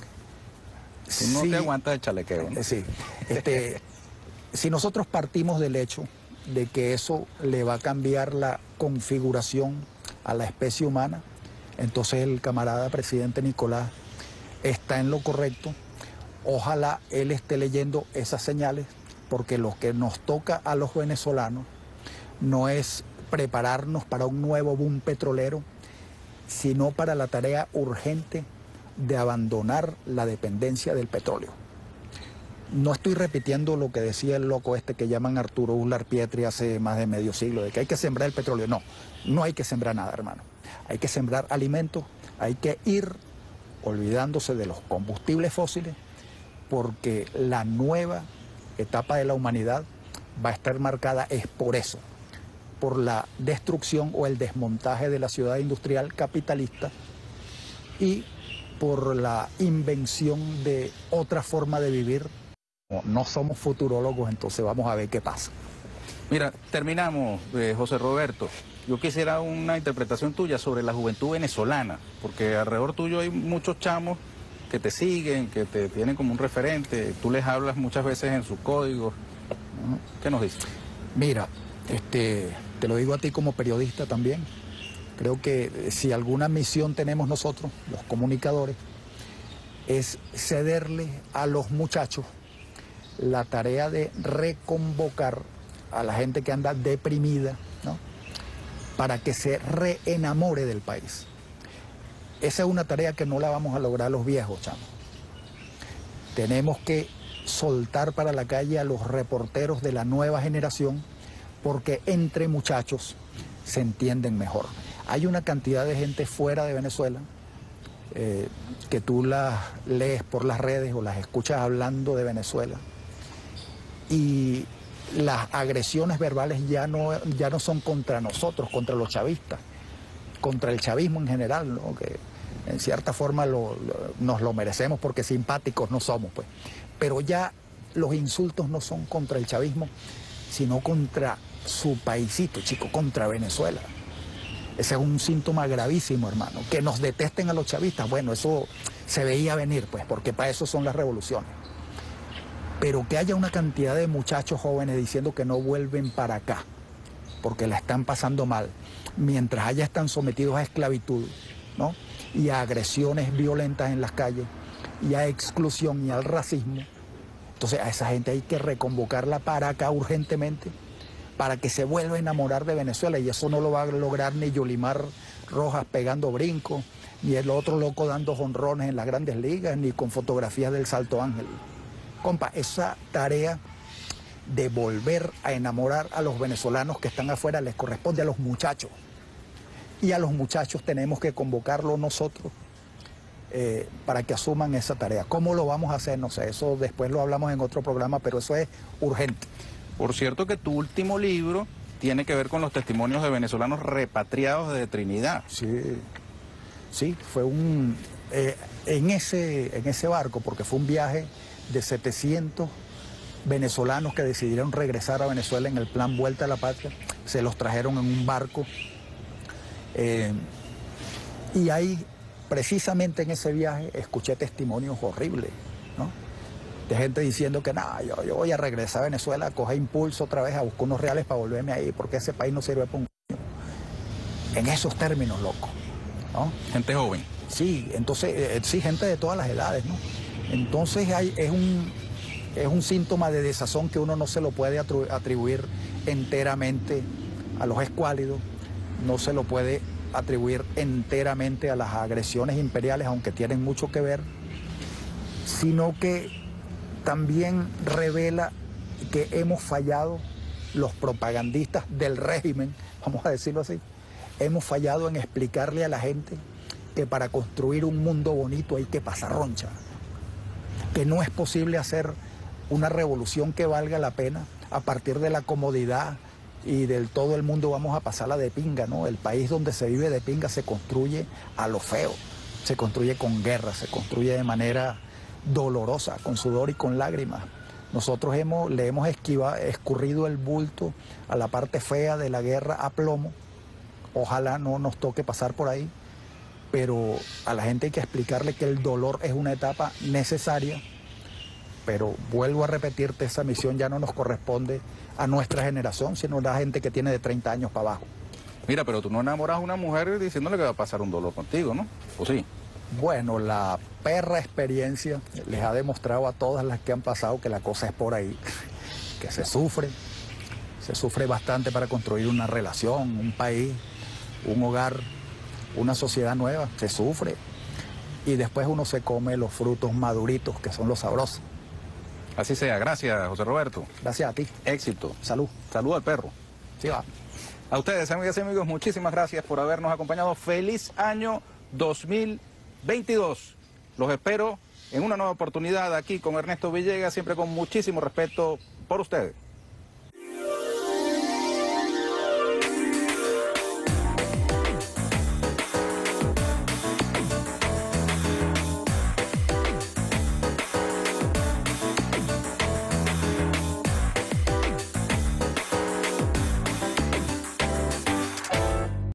Tú no Sí, te aguantas el chalequeo, ¿no? eh, sí. Este, si nosotros partimos del hecho de que eso le va a cambiar la configuración a la especie humana, entonces el camarada presidente Nicolás está en lo correcto. Ojalá él esté leyendo esas señales, porque lo que nos toca a los venezolanos no es prepararnos para un nuevo boom petrolero, sino para la tarea urgente de abandonar la dependencia del petróleo. No estoy repitiendo lo que decía el loco este que llaman Arturo Uslar Pietri hace más de medio siglo, de que hay que sembrar el petróleo. No, no hay que sembrar nada, hermano. Hay que sembrar alimentos, hay que ir olvidándose de los combustibles fósiles, porque la nueva etapa de la humanidad va a estar marcada es por eso, por la destrucción o el desmontaje de la ciudad industrial capitalista y por la invención de otra forma de vivir. No somos futurólogos, entonces vamos a ver qué pasa. Mira, terminamos, eh, José Roberto. Yo quisiera una interpretación tuya sobre la juventud venezolana, porque alrededor tuyo hay muchos chamos que te siguen, que te tienen como un referente, tú les hablas muchas veces en sus códigos. ¿Qué nos dices? Mira, este, te lo digo a ti como periodista también. Creo que si alguna misión tenemos nosotros, los comunicadores, es cederle a los muchachos la tarea de reconvocar a la gente que anda deprimida, ¿no?, para que se reenamore del país. Esa es una tarea que no la vamos a lograr los viejos, chamos. Tenemos que soltar para la calle a los reporteros de la nueva generación, porque entre muchachos se entienden mejor. Hay una cantidad de gente fuera de Venezuela eh, que tú las lees por las redes o las escuchas hablando de Venezuela, y las agresiones verbales ya no, ya no son contra nosotros, contra los chavistas, contra el chavismo en general, ¿no?, que en cierta forma lo, lo, nos lo merecemos porque simpáticos no somos, pues. Pero ya los insultos no son contra el chavismo, sino contra su paisito, chico, contra Venezuela. Ese es un síntoma gravísimo, hermano. Que nos detesten a los chavistas, bueno, eso se veía venir, pues, porque para eso son las revoluciones. Pero que haya una cantidad de muchachos jóvenes diciendo que no vuelven para acá, porque la están pasando mal, mientras allá están sometidos a esclavitud, ¿no?, y a agresiones violentas en las calles, y a exclusión y al racismo. Entonces a esa gente hay que reconvocarla para acá urgentemente, para que se vuelva a enamorar de Venezuela, y eso no lo va a lograr ni Yolimar Rojas pegando brincos, ni el otro loco dando jonrones en las grandes ligas, ni con fotografías del Salto Ángel. Compa, esa tarea de volver a enamorar a los venezolanos que están afuera les corresponde a los muchachos. Y a los muchachos tenemos que convocarlos nosotros eh, para que asuman esa tarea. ¿Cómo lo vamos a hacer? No sé, eso después lo hablamos en otro programa, pero eso es urgente. Por cierto que tu último libro tiene que ver con los testimonios de venezolanos repatriados de Trinidad. Sí, sí, fue un... Eh, en, ese, en ese barco, porque fue un viaje de setecientos venezolanos que decidieron regresar a Venezuela en el plan Vuelta a la Patria, se los trajeron en un barco, eh, y ahí, precisamente en ese viaje, escuché testimonios horribles, ¿no?, de gente diciendo que nada, yo, yo voy a regresar a Venezuela, a coger impulso otra vez, a buscar unos reales para volverme ahí, porque ese país no sirve para un coño. En esos términos, loco, ¿no? Gente joven. Sí, entonces, eh, sí, gente de todas las edades, ¿no? Entonces hay, es, un, es un síntoma de desazón que uno no se lo puede atribuir enteramente a los escuálidos, no se lo puede atribuir enteramente a las agresiones imperiales, aunque tienen mucho que ver, sino que también revela que hemos fallado los propagandistas del régimen, vamos a decirlo así, hemos fallado en explicarle a la gente que para construir un mundo bonito hay que pasar roncha, que no es posible hacer una revolución que valga la pena a partir de la comodidad y del todo el mundo vamos a pasarla de pinga, ¿no? El país donde se vive de pinga se construye a lo feo, se construye con guerra, se construye de manera dolorosa, con sudor y con lágrimas. Nosotros hemos, le hemos esquiva, escurrido el bulto a la parte fea de la guerra a plomo. Ojalá no nos toque pasar por ahí, pero a la gente hay que explicarle que el dolor es una etapa necesaria, pero vuelvo a repetirte, esa misión ya no nos corresponde a nuestra generación, sino a la gente que tiene de treinta años para abajo. Mira, pero tú no enamoras a una mujer diciéndole que va a pasar un dolor contigo, ¿no? ¿O sí? Bueno, la perra experiencia les ha demostrado a todas las que han pasado que la cosa es por ahí, que se sufre, se sufre bastante para construir una relación, un país, un hogar, una sociedad nueva, se sufre. Y después uno se come los frutos maduritos, que son los sabrosos. Así sea, gracias, José Roberto. Gracias a ti. Éxito. Salud. Salud al perro. Sí, va. A ustedes, amigas y amigos, muchísimas gracias por habernos acompañado. Feliz año dos mil veintidós. Los espero en una nueva oportunidad aquí con Ernesto Villegas, siempre con muchísimo respeto por ustedes.